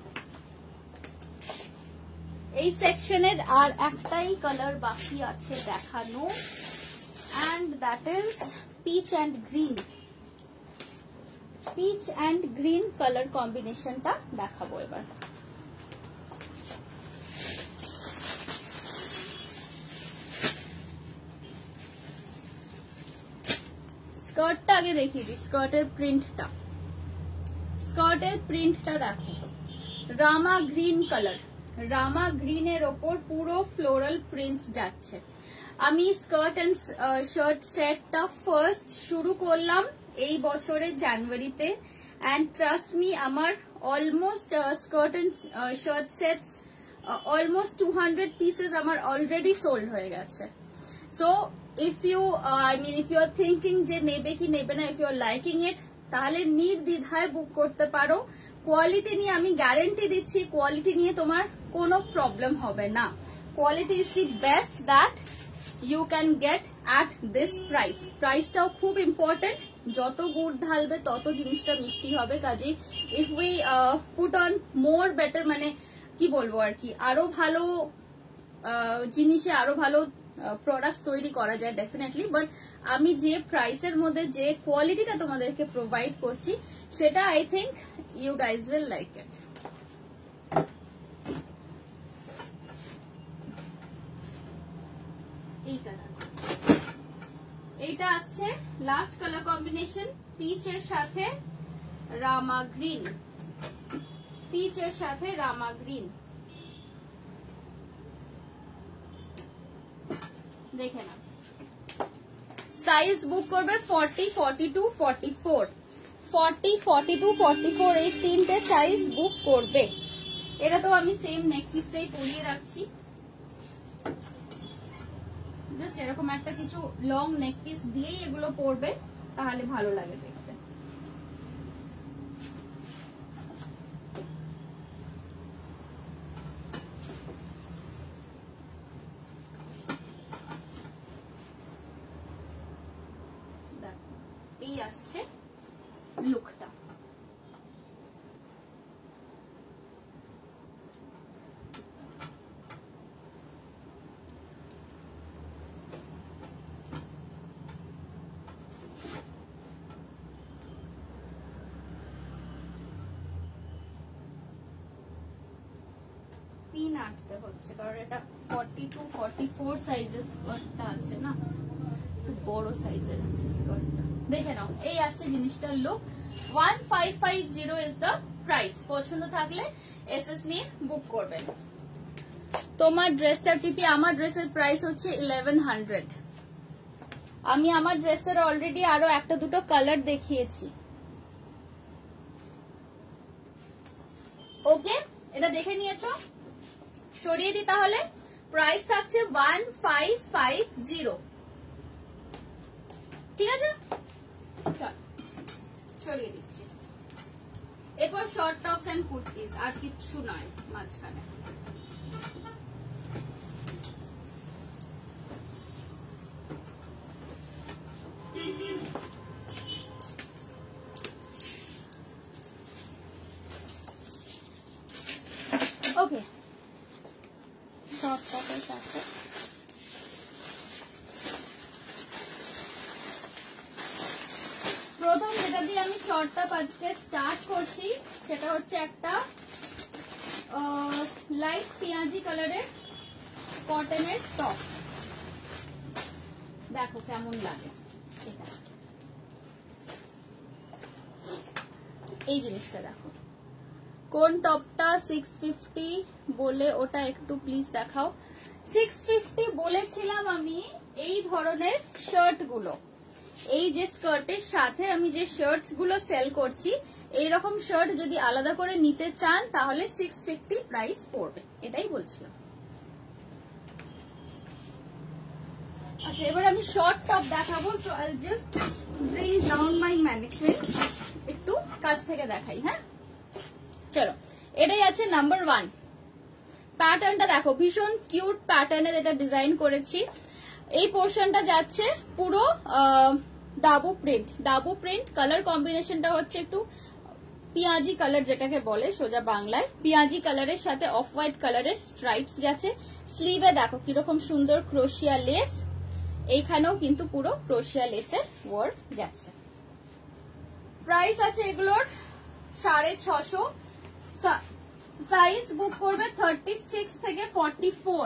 এই সেকশনের, আর একটাই কালার বাকি আছে দেখানো, and that is peach and green. Peach and green color combination টা দেখাবো এবার। স্কার্টটা আগে দেখিয়ে দিই, স্কার্টের প্রিন্টটা দেখো, রামা গ্রিন কালার, রামা গ্রিনের ওপর পুরো ফ্লোরাল প্রিন্টস যাচ্ছে। আমি স্কার্ট এন্ড শার্ট সেটটা ফার্স্ট শুরু করলাম এই বছরের জানুয়ারিতে, অ্যান্ড ট্রাস্ট মি আমার almost skirt and shirt sets almost 200 pieces আমার অলরেডি সোল্ড হয়ে গেছে। So if you if you are thinking যে নেবে কি নেবে না, if you are liking it, তাহলে নির্দ্বিধায় বুক করতে পারো। কোয়ালিটি নিয়ে আমি গ্যারেন্টি দিচ্ছি, কোয়ালিটি নিয়ে তোমার কোনো প্রবলেম হবে না। Quality is the best that you can get at this price. প্রাইসটাও খুব ইম্পর্টেন্ট, যত গুড় ঢালবে তত জিনিসটা মিষ্টি হবে। কাজেই if we put on more better, মানে কি বলবো আর কি, আরো ভালো জিনিসে আরো ভালো প্রোডাক্টস তৈরি করা যায় ডেফিনেটলি, বাট আমি যে প্রাইসের মধ্যে যে কোয়ালিটিটা তোমাদেরকে প্রোভাইড করছি সেটা I think you guys will like it. এইটা আসছে লাস্ট কালার কম্বিনেশন পিচের সাথে রামা গ্রিন, পিচের সাথে রামা গ্রিন। দেখে না, সাইজ বুক করবে 40, 42, 44, 40, 42, 44 এই তিনটে সাইজ বুক করবে। এটা তো আমি সেম নেক পিসটাই পরিয়ে রাখছি, জাস্ট এরকম একটা কিছু লং নেক পিস দিয়েই এগুলো পরবে, তাহলে ভালো লাগে দেখতে। এই আসছে লুকটা। পিন আটতে হচ্ছে কারণ এটা 42, 44 সাইজের স্কার্টটা আছে না, একটু বড় সাইজের আছে স্কার্টটা। দেখে নাও, এই আসছে জিনিসটার লুক। 1550 is the price. পছন্দ থাকলে এসএস নিয়ে বুক করবেন। তোমার ড্রেসটার পিপি, আমার ড্রেসের প্রাইস হচ্ছে 1100। আমি আমার ড্রেসের অলরেডি আরো একটা দুটো কালার দেখিয়েছি। ওকে, এটা দেখে নিয়েছো, সরিয়ে দিই তাহলে। প্রাইস থাকছে 1550, ঠিক আছে? সরিয়ে দিচ্ছি। এরপর শর্ট টপস এন্ড কুর্তিজ, আর কিচ্ছু নয় মাঝখানে। ওকে, শর্ট টপের সাথে প্রথম যেটা দিয়ে আমি শর্ট টপ আজকে স্টার্ট করছি সেটা হচ্ছে একটা লাইট পেঁয়াজি কালারের কটনের টপ। দেখো কেমন লাগে এটা, এই জিনিসটা দেখো। কোন টপটা 650 বলে ওটা একটু প্লিজ দেখাও। 650 বলেছিলাম আমি এই ধরনের শার্ট গুলো, এই যে স্কার্টের সাথে আমি যে শার্টস গুলো সেল করছি, এইরকম শার্ট যদি আলাদা করে নিতে চান তাহলে 650 প্রাইস পড়বে, এটাই বলছিলাম। আচ্ছা, এবার আমি শর্ট টপ দেখাবো। So I just bring down my mannequin, একটু কাছ থেকে দেখাই। হ্যাঁ, চলো, এটাই আছে নাম্বার 1। প্যাটার্নটা দেখো, ভীষণ কিউট প্যাটার্নের এটা ডিজাইন করেছি। এই পোর্শনটা যাচ্ছে পুরো dabu print. Dabu print colour কম্বিনেশনটা হচ্ছে একটু পেঁয়াজি কালার, যেটাকে বলে সোজা বাংলায় পেঁয়াজি কালারের সাথে অফ হোয়াইট কালারের স্ট্রাইপস গেছে। স্লিভে দেখো কিরকম সুন্দর ক্রোশিয়া লেস, এইখানেও কিন্তু পুরো ক্রোশিয়া লেসের ওয়ার্ক গেছে। প্রাইস আছে এগুলোর 650। সাইজ বুক করবে 36 থেকে 44,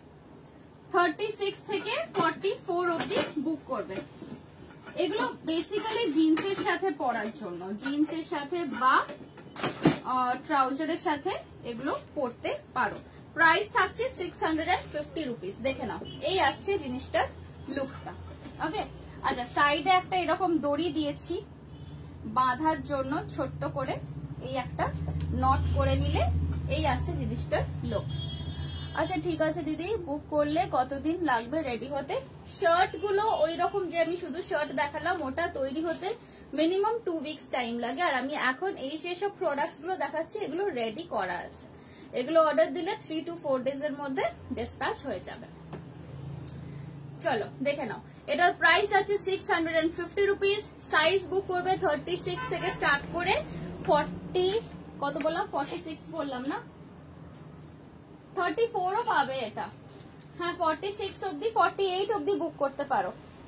36 থেকে 44 অবধি বুক করবে। এগুলো বেসিক্যালি জিন্সের সাথে পরার জন্য, জিন্সের সাথে বা ট্রাউজারের সাথে এগুলো পরতে পারো। প্রাইস থাকছে 650 রুপিস। দেখে নাও, এই আসছে জিনিসটার লুকটা। ওকে, আচ্ছা সাইডে একটা এরকম দড়ি দিয়েছি বাঁধার জন্য, ছোট্ট করে এই একটা নট করে নিলে এই আসছে জিনিসটার লুক। আচ্ছা ঠিক আছে দিদি, বুক করলে কতদিন লাগবে রেডি হতে? শার্ট গুলো ওই রকম যে আমি শুধু শার্ট দেখালাম ওটা তৈরি হতে মিনিমাম 2 উইকস টাইম লাগে। আর আমি এখন এই যেসব প্রোডাক্টস গুলো দেখাচ্ছি এগুলো রেডি করা আছে, এগুলো অর্ডার দিলে 3 to 4 ডেজ এর মধ্যে ডিসপ্যাচ হয়ে যাবে। চলো দেখে নাও, এটার প্রাইস আছে 650 রুপিস। সাইজ বুক করবে 36 থেকে স্টার্ট করে 40 কত বললাম 46 বললাম না, 34ও পাবে এটা। হ্যাঁ 46 অব্দি 48 অব্দি বুক করতে পারো।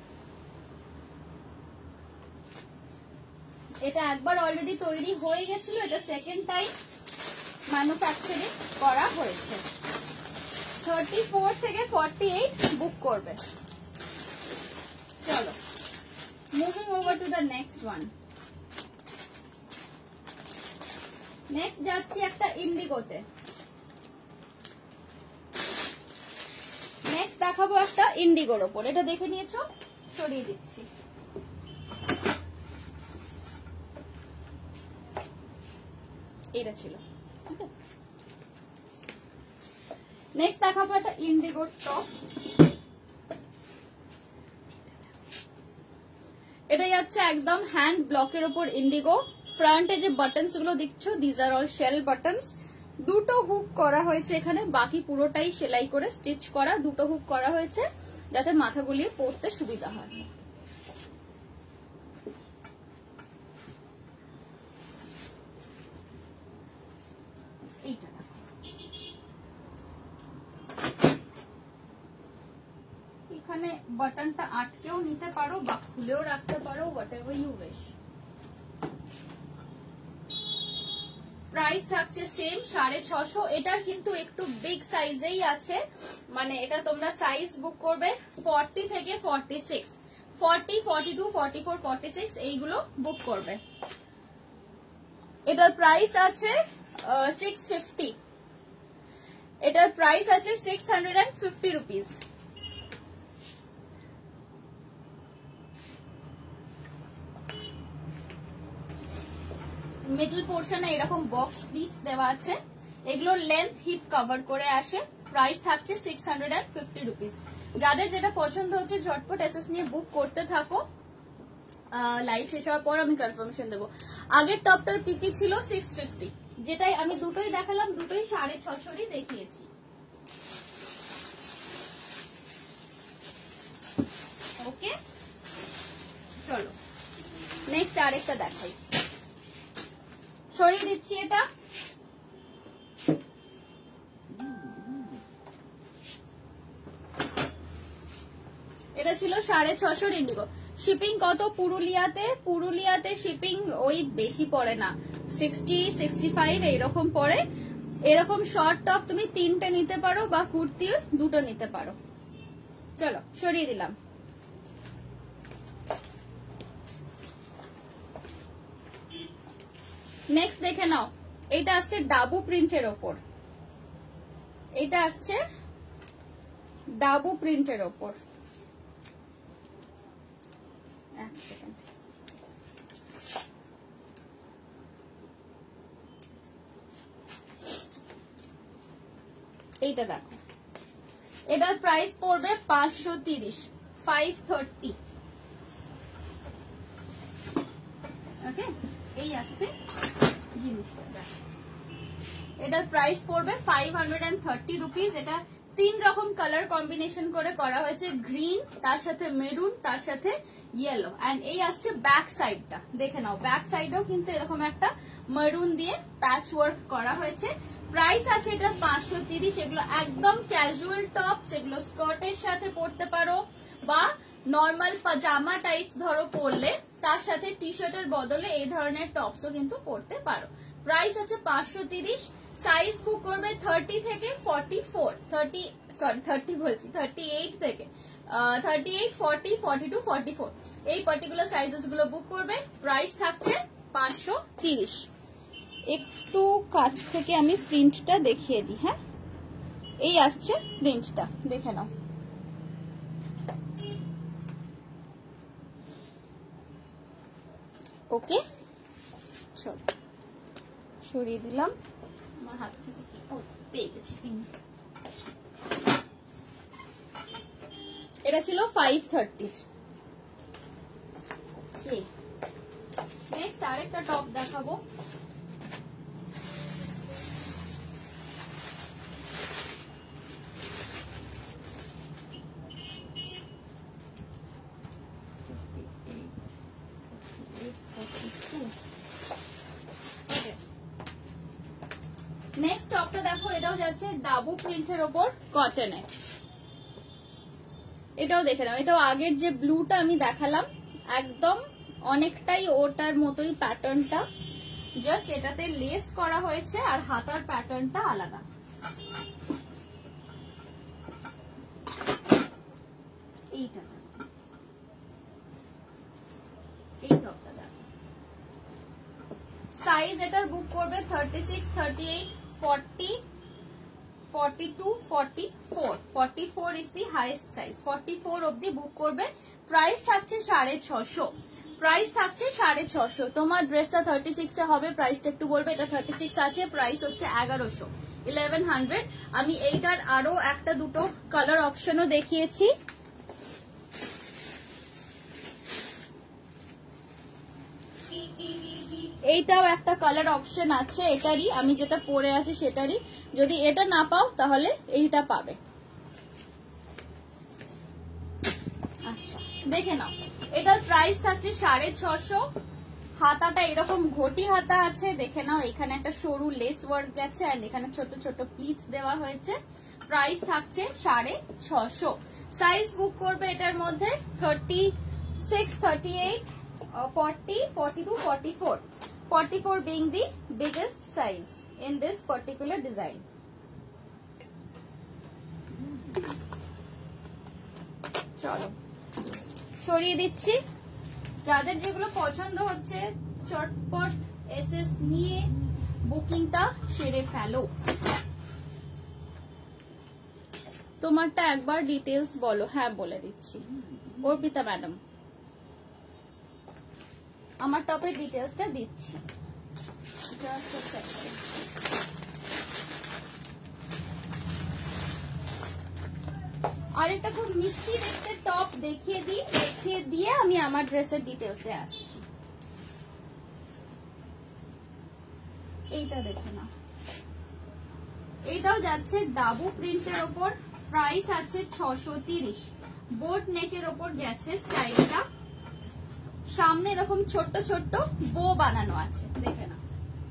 এটা একবার অলরেডি তৈরি হয়ে গেছিল, এটা সেকেন্ড টাইম ম্যানুফ্যাকচারিং করা হয়েছে। 34 থেকে 48 বুক করবে। চলো moving over to the next one. Next যাচ্ছি একটা ইন্ডিগোতে। নেক্সট দেখাবো একটা ইন্ডিগোর ওপর। এটা দেখে নিয়েছো, সরিয়ে দিচ্ছি। এটা ছিল। নেক্সট দেখাবো একটা ইন্ডিগোর টপ। এটা যাচ্ছে একদম হ্যান্ড ব্লকের ওপর ইন্ডিগো। ফ্রন্টে যে বাটনস গুলো দেখছো these are all shell buttons. দুটো হুক করা হয়েছে এখানে, বাকি পুরোটাই সেলাই করে স্টিচ করা। দুটো হুক করা হয়েছে যাতে মাথা গুলিয়ে পরতে সুবিধা হয়। এইটা এখানে বাটনটা আটকেও নিতে পারো বা খুলেও রাখতে পারো, whatever you wish. Price থাকছে সেম 650। এটার কিন্তু একটু বিগ সাইজেই আছে, মানে এটা তোমরা সাইজ বুক করবে 40 থেকে 46, 40, 42, 44, 46 এইগুলো বুক করবে। এটার প্রাইস আছে 650। এটার প্রাইস আছে 650 রুপিস। মিডল পোর্শনে এরকম বক্স প্লিটস দেওয়া আছে, এগুলো লেন্থ হিপ কভার করে আসে। প্রাইস থাকছে 650 রুপিস। যাদের যেটা পছন্দ হচ্ছে ঝটপট এসএস নিয়ে বুক করতে থাকো, লাইভ শেষ হওয়ার পর আমি কনফার্মেশন দেবো। আগের টপটার পিপি ছিল 650, যেটাই আমি দুটোই দেখালাম, দুটোই 650 দেখিয়েছি। ওকে চলো নেক্সট আরেকটা দেখাই, সরিয়ে দিচ্ছি এটা। এটা ছিল 650 ইন্ডিগো। শিপিং কত পুরুলিয়াতে? পুরুলিয়াতে শিপিং ওই বেশি পড়ে না, 60, 65 এইরকম পড়ে। এরকম শর্ট টপ তুমি 3টে নিতে পারো বা কুর্তি 2টো নিতে পারো। চলো সরিয়ে দিলাম। নেক্সট দেখে নাও, এটা আসছে ডাবু প্রিন্টের ওপর। এটা আসছে ডাবু প্রিন্টের ওপর। এক সেকেন্ড, এইটা দেখো, এটার প্রাইস পড়বে 530, 530। ওকে, এই আসছে জিনিসটা। এটার প্রাইস পড়বে 530 রুপিস। এটা 3 রকম কালার কম্বিনেশন করে করা হয়েছে, গ্রিন, তার সাথে মেরুন, তার সাথে ইয়েলো। এন্ড এই আসছে ব্যাক সাইডটা, দেখে নাও ব্যাক সাইডেও কিন্তু এরকম একটা মেরুন দিয়ে প্যাচ ওয়ার্ক করা হয়েছে। প্রাইস আছে এটা 530। এগুলো একদম ক্যাজুয়াল টপস, এগুলো স্কার্টের সাথে পরতে পারো বা নর্মাল পাজামা টাইপস ধরো পরলে তার সাথে টি শার্টের বদলে এই ধরনের টপসও কিন্তু পরতে পারো। প্রাইস আছে 530। সাইজ বুক করবে 30 থেকে 44, 38 থেকে 38, 40, 42, 44 এই পার্টিকুলার সাইজেস গুলো বুক করবে। প্রাইস থাকছে 530। একটু কাছ থেকে আমি প্রিন্টটা দেখিয়ে দিই। হ্যাঁ, এই আসছে প্রিন্টটা, দেখে নাও। ওকে, চল সরিয়ে দিলাম আমার হাত থেকে। পেয়ে গেছি প্রিন্ট। এটা ছিল 530। নেক্সট আরেকটা টপ দেখাবো। নেক্সট টপটা দেখো, এটাও যাচ্ছে ডাবু প্রিন্টের ওপর কটনে। এটাও দেখে নাও, এটাও আগের যে ব্লুটা আমি দেখালাম একদম অনেকটাই ওটার মতোই প্যাটার্নটা, জাস্ট এটাতে লেস করা হয়েছে আর হাতার প্যাটার্নটা আলাদা। এইটা সাইজ এটার বুক করবে 36, 38, 40, 42, 44. 44 is the highest size. 44 অবধি বুক করবে। প্রাইস থাকছে 650। প্রাইস থাকছে 650। তোমার ড্রেসটা 36 এ হবে, প্রাইসটা একটু বলবে। এটা 36 আছে, প্রাইস হচ্ছে 1100, 1100। আমি এইটার আরো একটা দুটো কালার অপশনও দেখিয়েছি। এইটাও একটা কালার অপশন আছে এটারই, আমি যেটা পরে আছি সেটারই। যদি এটা না পাও তাহলে এইটা পাবে। আচ্ছা দেখে নাও, এটার প্রাইস থাকছে 650। হাতাটা এরকম ঘটি হাতা আছে, দেখে নাও। এখানে একটা সরু লেস ওয়ার্ক যাচ্ছে আর এখানে ছোট ছোট প্লিটস দেওয়া হয়েছে। প্রাইস থাকছে 650। সাইজ বুক করবে এটার মধ্যে 36, 38, 40, 42, 44. 44 being the biggest size in this particular design. চলো সরিয়ে দিচ্ছি। যাদের যেগুলো পছন্দ হচ্ছে চটপট এসএস নিয়ে বুকিংটা সেরে ফেলো। তোমারটা একবার ডিটেলস বলো। হ্যাঁ বলে দিচ্ছি, অর্পিতা ম্যাডাম আমার টপের ডিটেলসটা দিচ্ছি। আরেকটা খুব মিষ্টি দেখতে টপ দেখিয়ে দিই, দেখিয়ে দিয়ে আমি আমার ড্রেসের ডিটেলসে আসছি। এইটা দেখো না, এইটাও যাচ্ছে ডাবু প্রিন্টের ওপর। প্রাইস আছে 630। বোট নেকের ওপর গেছে স্টাইলটা। সামনে এরকম ছোট্ট ছোট্ট বো বানানো আছে, দেখে না।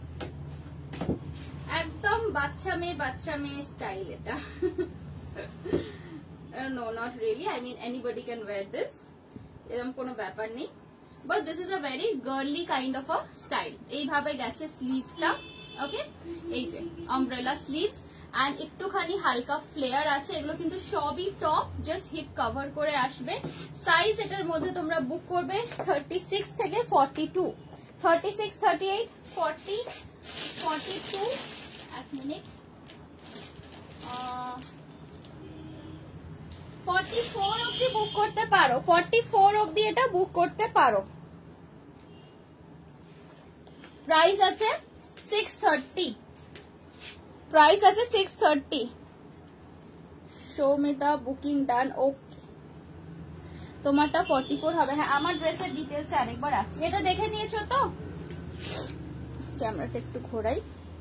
একদম বাচ্চা মেয়ে স্টাইল এটা। No, not really. I mean, anybody can wear this. এরকম কোনো ব্যাপার নেই, but this is a very girly kind of a style. এইভাবে গেছে স্লিভটা। ওকে, এই যে আমব্রেলা স্লিভস এন্ড একটুখানি হালকা ফ্লেয়ার আছে। এগুলো কিন্তু সবই টপ, জাস্ট হিপ কভার করে আসবে। সাইজ এটার মধ্যে তোমরা বুক করবে 36 থেকে 42। 36, 38, 40, 42। এক মিনিট, 44 অবধি বুক করতে পারো। 44 অবধি এটা বুক করতে পারো। প্রাইস আছে 630। প্রাইস আছে 630। সৌমিতা বুকিং ডান। ওকে, তোমারটা 44 হবে। হ্যাঁ, আমার ড্রেসের ডিটেলস আরেকবার আসছে। এটা দেখে নিয়েছো তো? ক্যামেরাটা একটু ঘোরাই।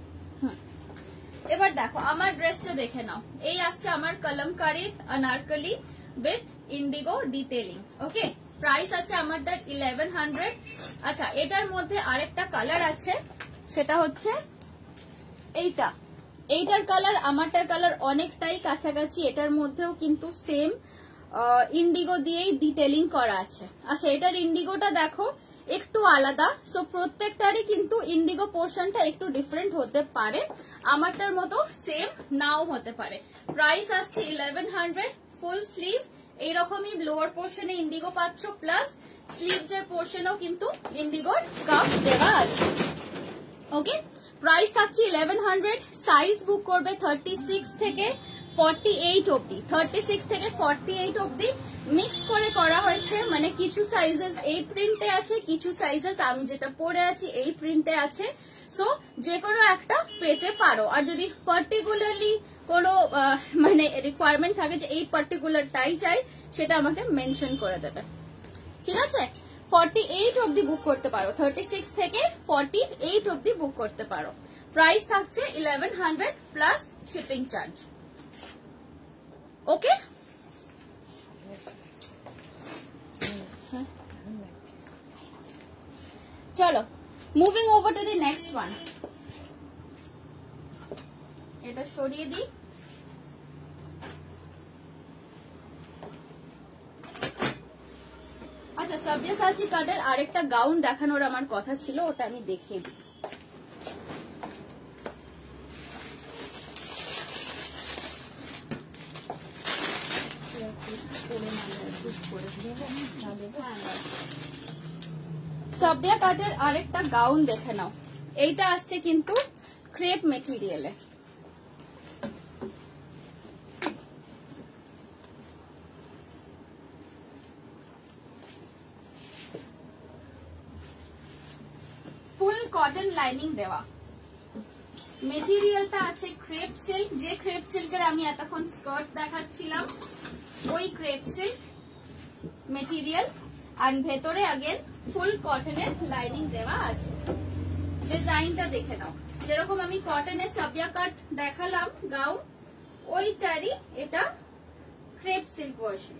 এবার দেখো আমার ড্রেসটা দেখে নাও। এই আসছে আমার কলমকারীর anarkali with indigo detailing. Okay, price আছে আমারটার 1100। আচ্ছা, এটার মধ্যে আরেকটা কালার আছে, সেটা হচ্ছে এইটা। এইটার কালার আমারটার কালার অনেকটাই কাছাকাছি। এটার মধ্যেও কিন্তু সেম ইন্ডিগো দিয়েই ডিটেইলিং করা আছে। আচ্ছা, এটার ইন্ডিগোটা দেখো একটু আলাদা, সো প্রত্যেকটারই কিন্তু ইন্ডিগো পোর্শনটা একটু ডিফারেন্ট হতে পারে। আমারটার মতো সেম নাও হতে পারে। প্রাইস আসছে 1100। ফুল স্লিভ এইরকমই লোয়ার পোর্শনে ইন্ডিগো পাচ্ছ, প্লাস স্লিভস এর পোর্শনেও কিন্তু ইন্ডিগোর কাপ দেওয়া আছে। ওকে, প্রাইস থাকছে 1100, সাইজ বুক করবে 36 থেকে 48 অবধি, 36 থেকে 48 অবধি মিক্স করে করা হয়েছে। মানে কিছু সাইজেস এই প্রিন্টে আছে, কিছু সাইজেস আমি যেটা পরে আছি এই প্রিন্টে আছে। সো যে কোনো একটা পেতে পারো। আর যদি পার্টিকুলারলি কোনো মানে রিকোয়ারমেন্ট থাকে যে এই পার্টিকুলারটাই চাই, সেটা আমাকে মেনশন করে দেবে, ঠিক আছে? 48 অবধি বুক করতে পারো, 36 থেকে 48 অবধি বুক করতে পারো। প্রাইস থাকছে 1100 প্লাস শিপিং চার্জ। ওকে, চলো moving over to the next one. এটা সরিয়ে দিই। আচ্ছা, সাব্যাসাচী কাটের আরেকটা গাউন দেখানোর আমার কথা ছিল, ওটা আমি দেখিয়ে দিই। সাব্যা কাটের আরেকটা গাউন দেখে নাও। এইটা আসছে কিন্তু ক্রেপ মেটেরিয়ালে। ফুল কটন লাইনিং দেওয়া, মেটেরিয়ালটা আছে ক্রেপ সিল্ক। যে ক্রেপ সিল্কের আমি এতক্ষণ স্কার্ট দেখাচ্ছিলাম, ওই ক্রেপ সিল্ক মেটেরিয়াল। আর ভেতরে আগেন ফুল কটনের লাইনিং দেওয়া আছে। ডিজাইনটা দেখে নাও, যেরকম আমি কটনের সাব্যা কাট দেখালাম গাউন, ওইটারই এটা ক্রেপ সিল্ক ভার্সন।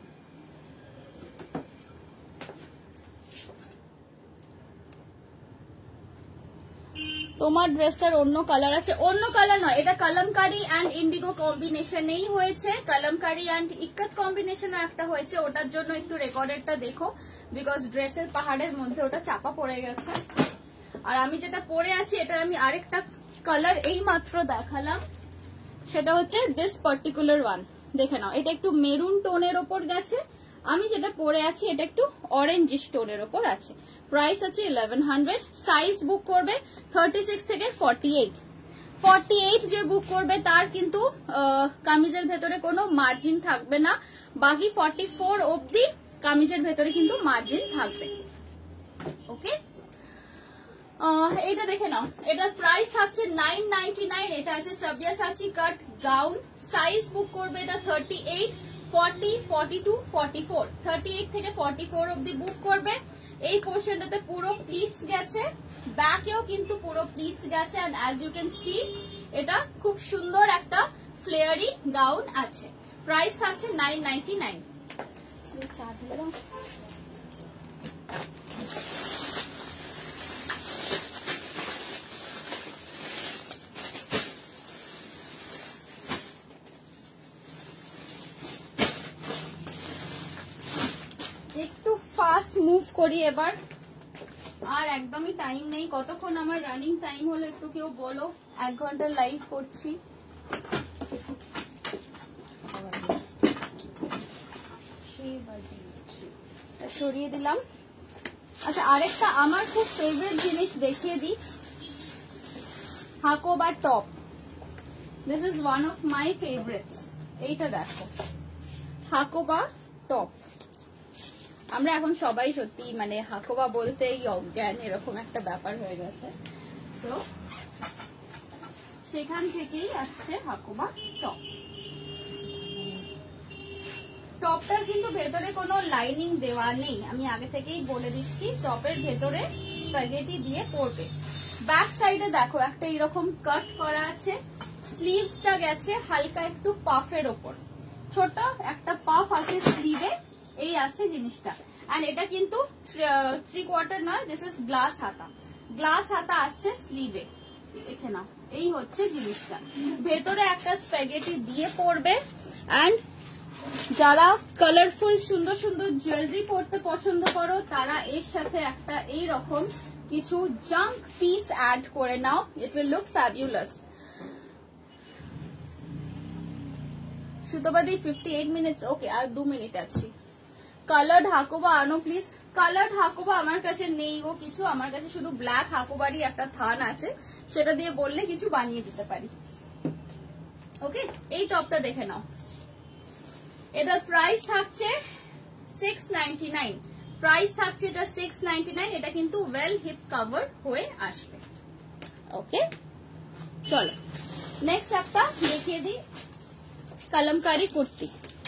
তোমার ড্রেসটার অন্য কালার আছে? অন্য কালার নয়, এটা কলমকারি অ্যান্ড ইন্ডিগো কম্বিনেশনেই হয়েছে। কলমকারি অ্যান্ড ইক্কত কম্বিনেশনও একটা হয়েছে, ওটার জন্য একটু রেকর্ডেডটা দেখো, বিকজ ড্রেসের পাহাড়ের মধ্যে ওটা চাপা পড়ে গেছে। আর আমি যেটা পরে আছি এটার আমি আরেকটা কালার এই মাত্র দেখালাম, সেটা হচ্ছে দিস পার্টিকুলার ওয়ান। দেখে নাও, এটা একটু মেরুন টোনের ওপর গেছে, আমি যেটা পরে আছি এটা একটু অরেঞ্জিশ টোনের ওপর আছে। প্রাইস আছে 1100। সাইজ বুক করবে 36 থেকে 48। 48 যে বুক করবে তার কিন্তু কামিজের ভেতরে কোনো মার্জিন থাকবে না, বাকি 44 অবধি কামিজের ভেতরে কিন্তু মার্জিন থাকবে। ওকে, এটা দেখে নাও, এটার প্রাইস থাকছে 999। এটা আছে সাব্যাসাচী কাট গাউন। সাইজ বুক করবে এটা 38, 40, 42, 44, 38 থেকে 44 অবধি বুক করবে। এই পোর্শনটাতে পুরো প্লিটস গেছে, ব্যাকেও কিন্তু পুরো প্লিটস গেছে। And as you can see এটা খুব সুন্দর একটা ফ্লেয়ারি গাউন আছে। প্রাইস থাকছে 999। একটু ফাস্ট মুভ করি এবার, আর একদমই টাইম নেই। কতক্ষণ আমার রানিং টাইম হলো একটু কেউ বলো? 1 ঘন্টার লাইভ করছি। সরিয়ে দিলাম। আচ্ছা, আরেকটা আমার খুব ফেভারিট জিনিস দেখিয়ে দিই, hakoba top. This is one of my favourites. এইটা দেখো, হাকোবা টপ। আমরা এখন সবাই সত্যি মানে হাকোবা বলতেই অজ্ঞান, এরকম একটা ব্যাপার হয়ে গেছে। সো সেখান থেকেই আসছে হাকোবা টপ। টপটার কিন্তু ভেতরে কোনো লাইনিং দেওয়া নেই, আমি আগে থেকেই বলে দিচ্ছি। টপের ভেতরে স্প্যাগেটি দিয়ে পড়বে। ব্যাক সাইডে দেখো একটা এরকম কাট করা আছে, স্লিভসটা গেছে হালকা একটু পাফের ওপর, ছোট একটা পাফ আছে স্লিভে, এই আসছে জিনিসটা। এন্ড এটা কিন্তু 3/4 নয়, দিস ইজ গ্লাস হাতা। গ্লাস হাতা আসছে স্লিভে, দেখে নাও, এই হচ্ছে জিনিসটা। ভেতরে একটা স্প্যাগেটি দিয়ে পড়বে। এন্ড যারা কালারফুল সুন্দর সুন্দর জুয়েলারি পরতে পছন্দ করো, তারা এর সাথে একটা এই রকম কিছু জাঙ্ক পিস অ্যাড করে নাও, ইট উইল লুক ফ্যাবুলাস। সুতোবাদি 58 মিনিটস, ওকে, আর 2 মিনিট আছি। কালার্ড হাকোবা আনো প্লিজ, কালার হাকুবা আমার কাছে নেই ও কিছু, আমার কাছে শুধু ব্ল্যাক হাকুবারই একটা থান আছে, সেটা দিয়ে বললে কিছু বানিয়ে দিতে পারি। ওকে, এই টপটা দেখে নাও, এটার প্রাইস থাকছে 699, প্রাইস থাকছে এটা 699, এটা কিন্তু ওয়েল হিপ কভার হয়ে আসবে। ওকে, চলো নেক্সট একটা দেখিয়ে দিই, কলমকারি কুর্তি।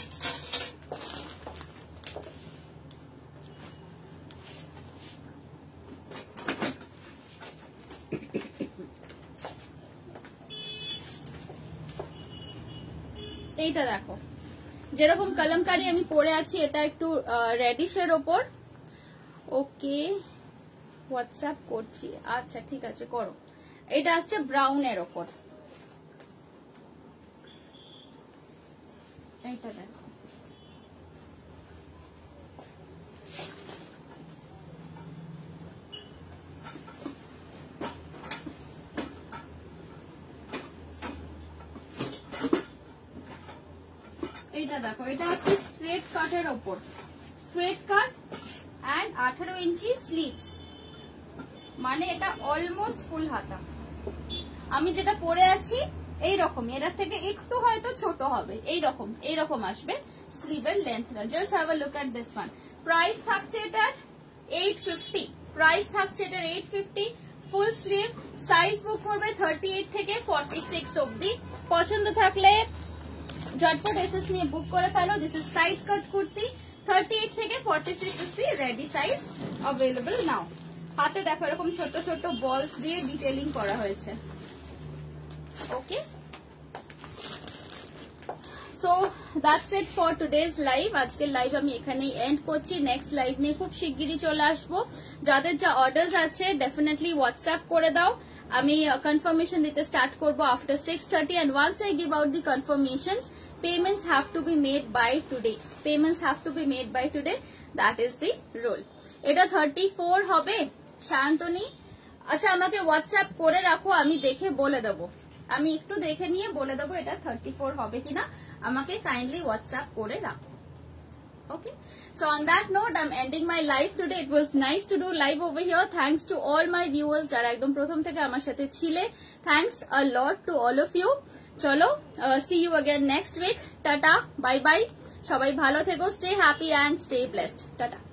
এইটা দেখো, যেরকম কলমকারি আমি পরে আছি, এটা একটু রেডিশের ওপর। ওকে, হোয়াটসঅ্যাপ করছি, আচ্ছা ঠিক আছে করো। এটা আসছে ব্রাউনের ওপর, এইটা দেখো, এইটা দেখো, এটা হচ্ছে স্ট্রেট কাটের ওপর, straight cut and 18 inch sleeves, মানে এটা অলমোস্ট ফুল হাতা। আমি যেটা পরে আছি এইরকম, এটার থেকে একটু হয়তো ছোট হবে, এইরকম আসবে স্লিভের লেন্থটা। Just have a look at this one. Price থাকছে এটার 850, প্রাইস থাকছে এটার 850। ফুল স্লিভ, সাইজ বুক করবে 38 থেকে 46 অব্দি। পছন্দ থাকলে ঝটপট এসএস নিয়ে বুক করে ফেলো। This is side cut kurti, 38 থেকে 46 অব্দি রেডি সাইজ অ্যাভেলেবল নাও। হাতে দেখো এরকম ছোট ছোট বলস দিয়ে ডিটেইলিং করা হয়েছে। Okay, so that's it for today's live. আজকের লাইভ আমি এখানেই এন্ড করছি, নেক্সট লাইভ নিয়ে খুব শিগগিরই চলে আসবো। যাদের যা অর্ডার্স আছে ডেফিনেটলি হোয়াটসঅ্যাপ করে দাও, আমি কনফার্মেশন দিতে স্টার্ট করবো after 6:30, and once I give out the confirmations, payments have to be made by today, payments have to be made by today, that is the rule. এটা 34 হবে শান্তনী। আচ্ছা আমাকে হোয়াটসঅ্যাপ করে রাখো, আমি দেখে বলে দেবো, আমি একটু দেখে নিয়ে বলে দেবো এটা 34 হবে কিনা, আমাকে কাইন্ডলি হোয়াটসঅ্যাপ করে রাখো। Okay, so on that note I'm ending my live today. It was nice to do live over here. Thanks to all my viewers যারা একদম প্রথম থেকে আমার সাথে ছিলে, thanks a lot to all of you. চলো, see you again next week. Tata, bye bye, সবাই ভালো থেকো, stay happy and stay blessed. Tata.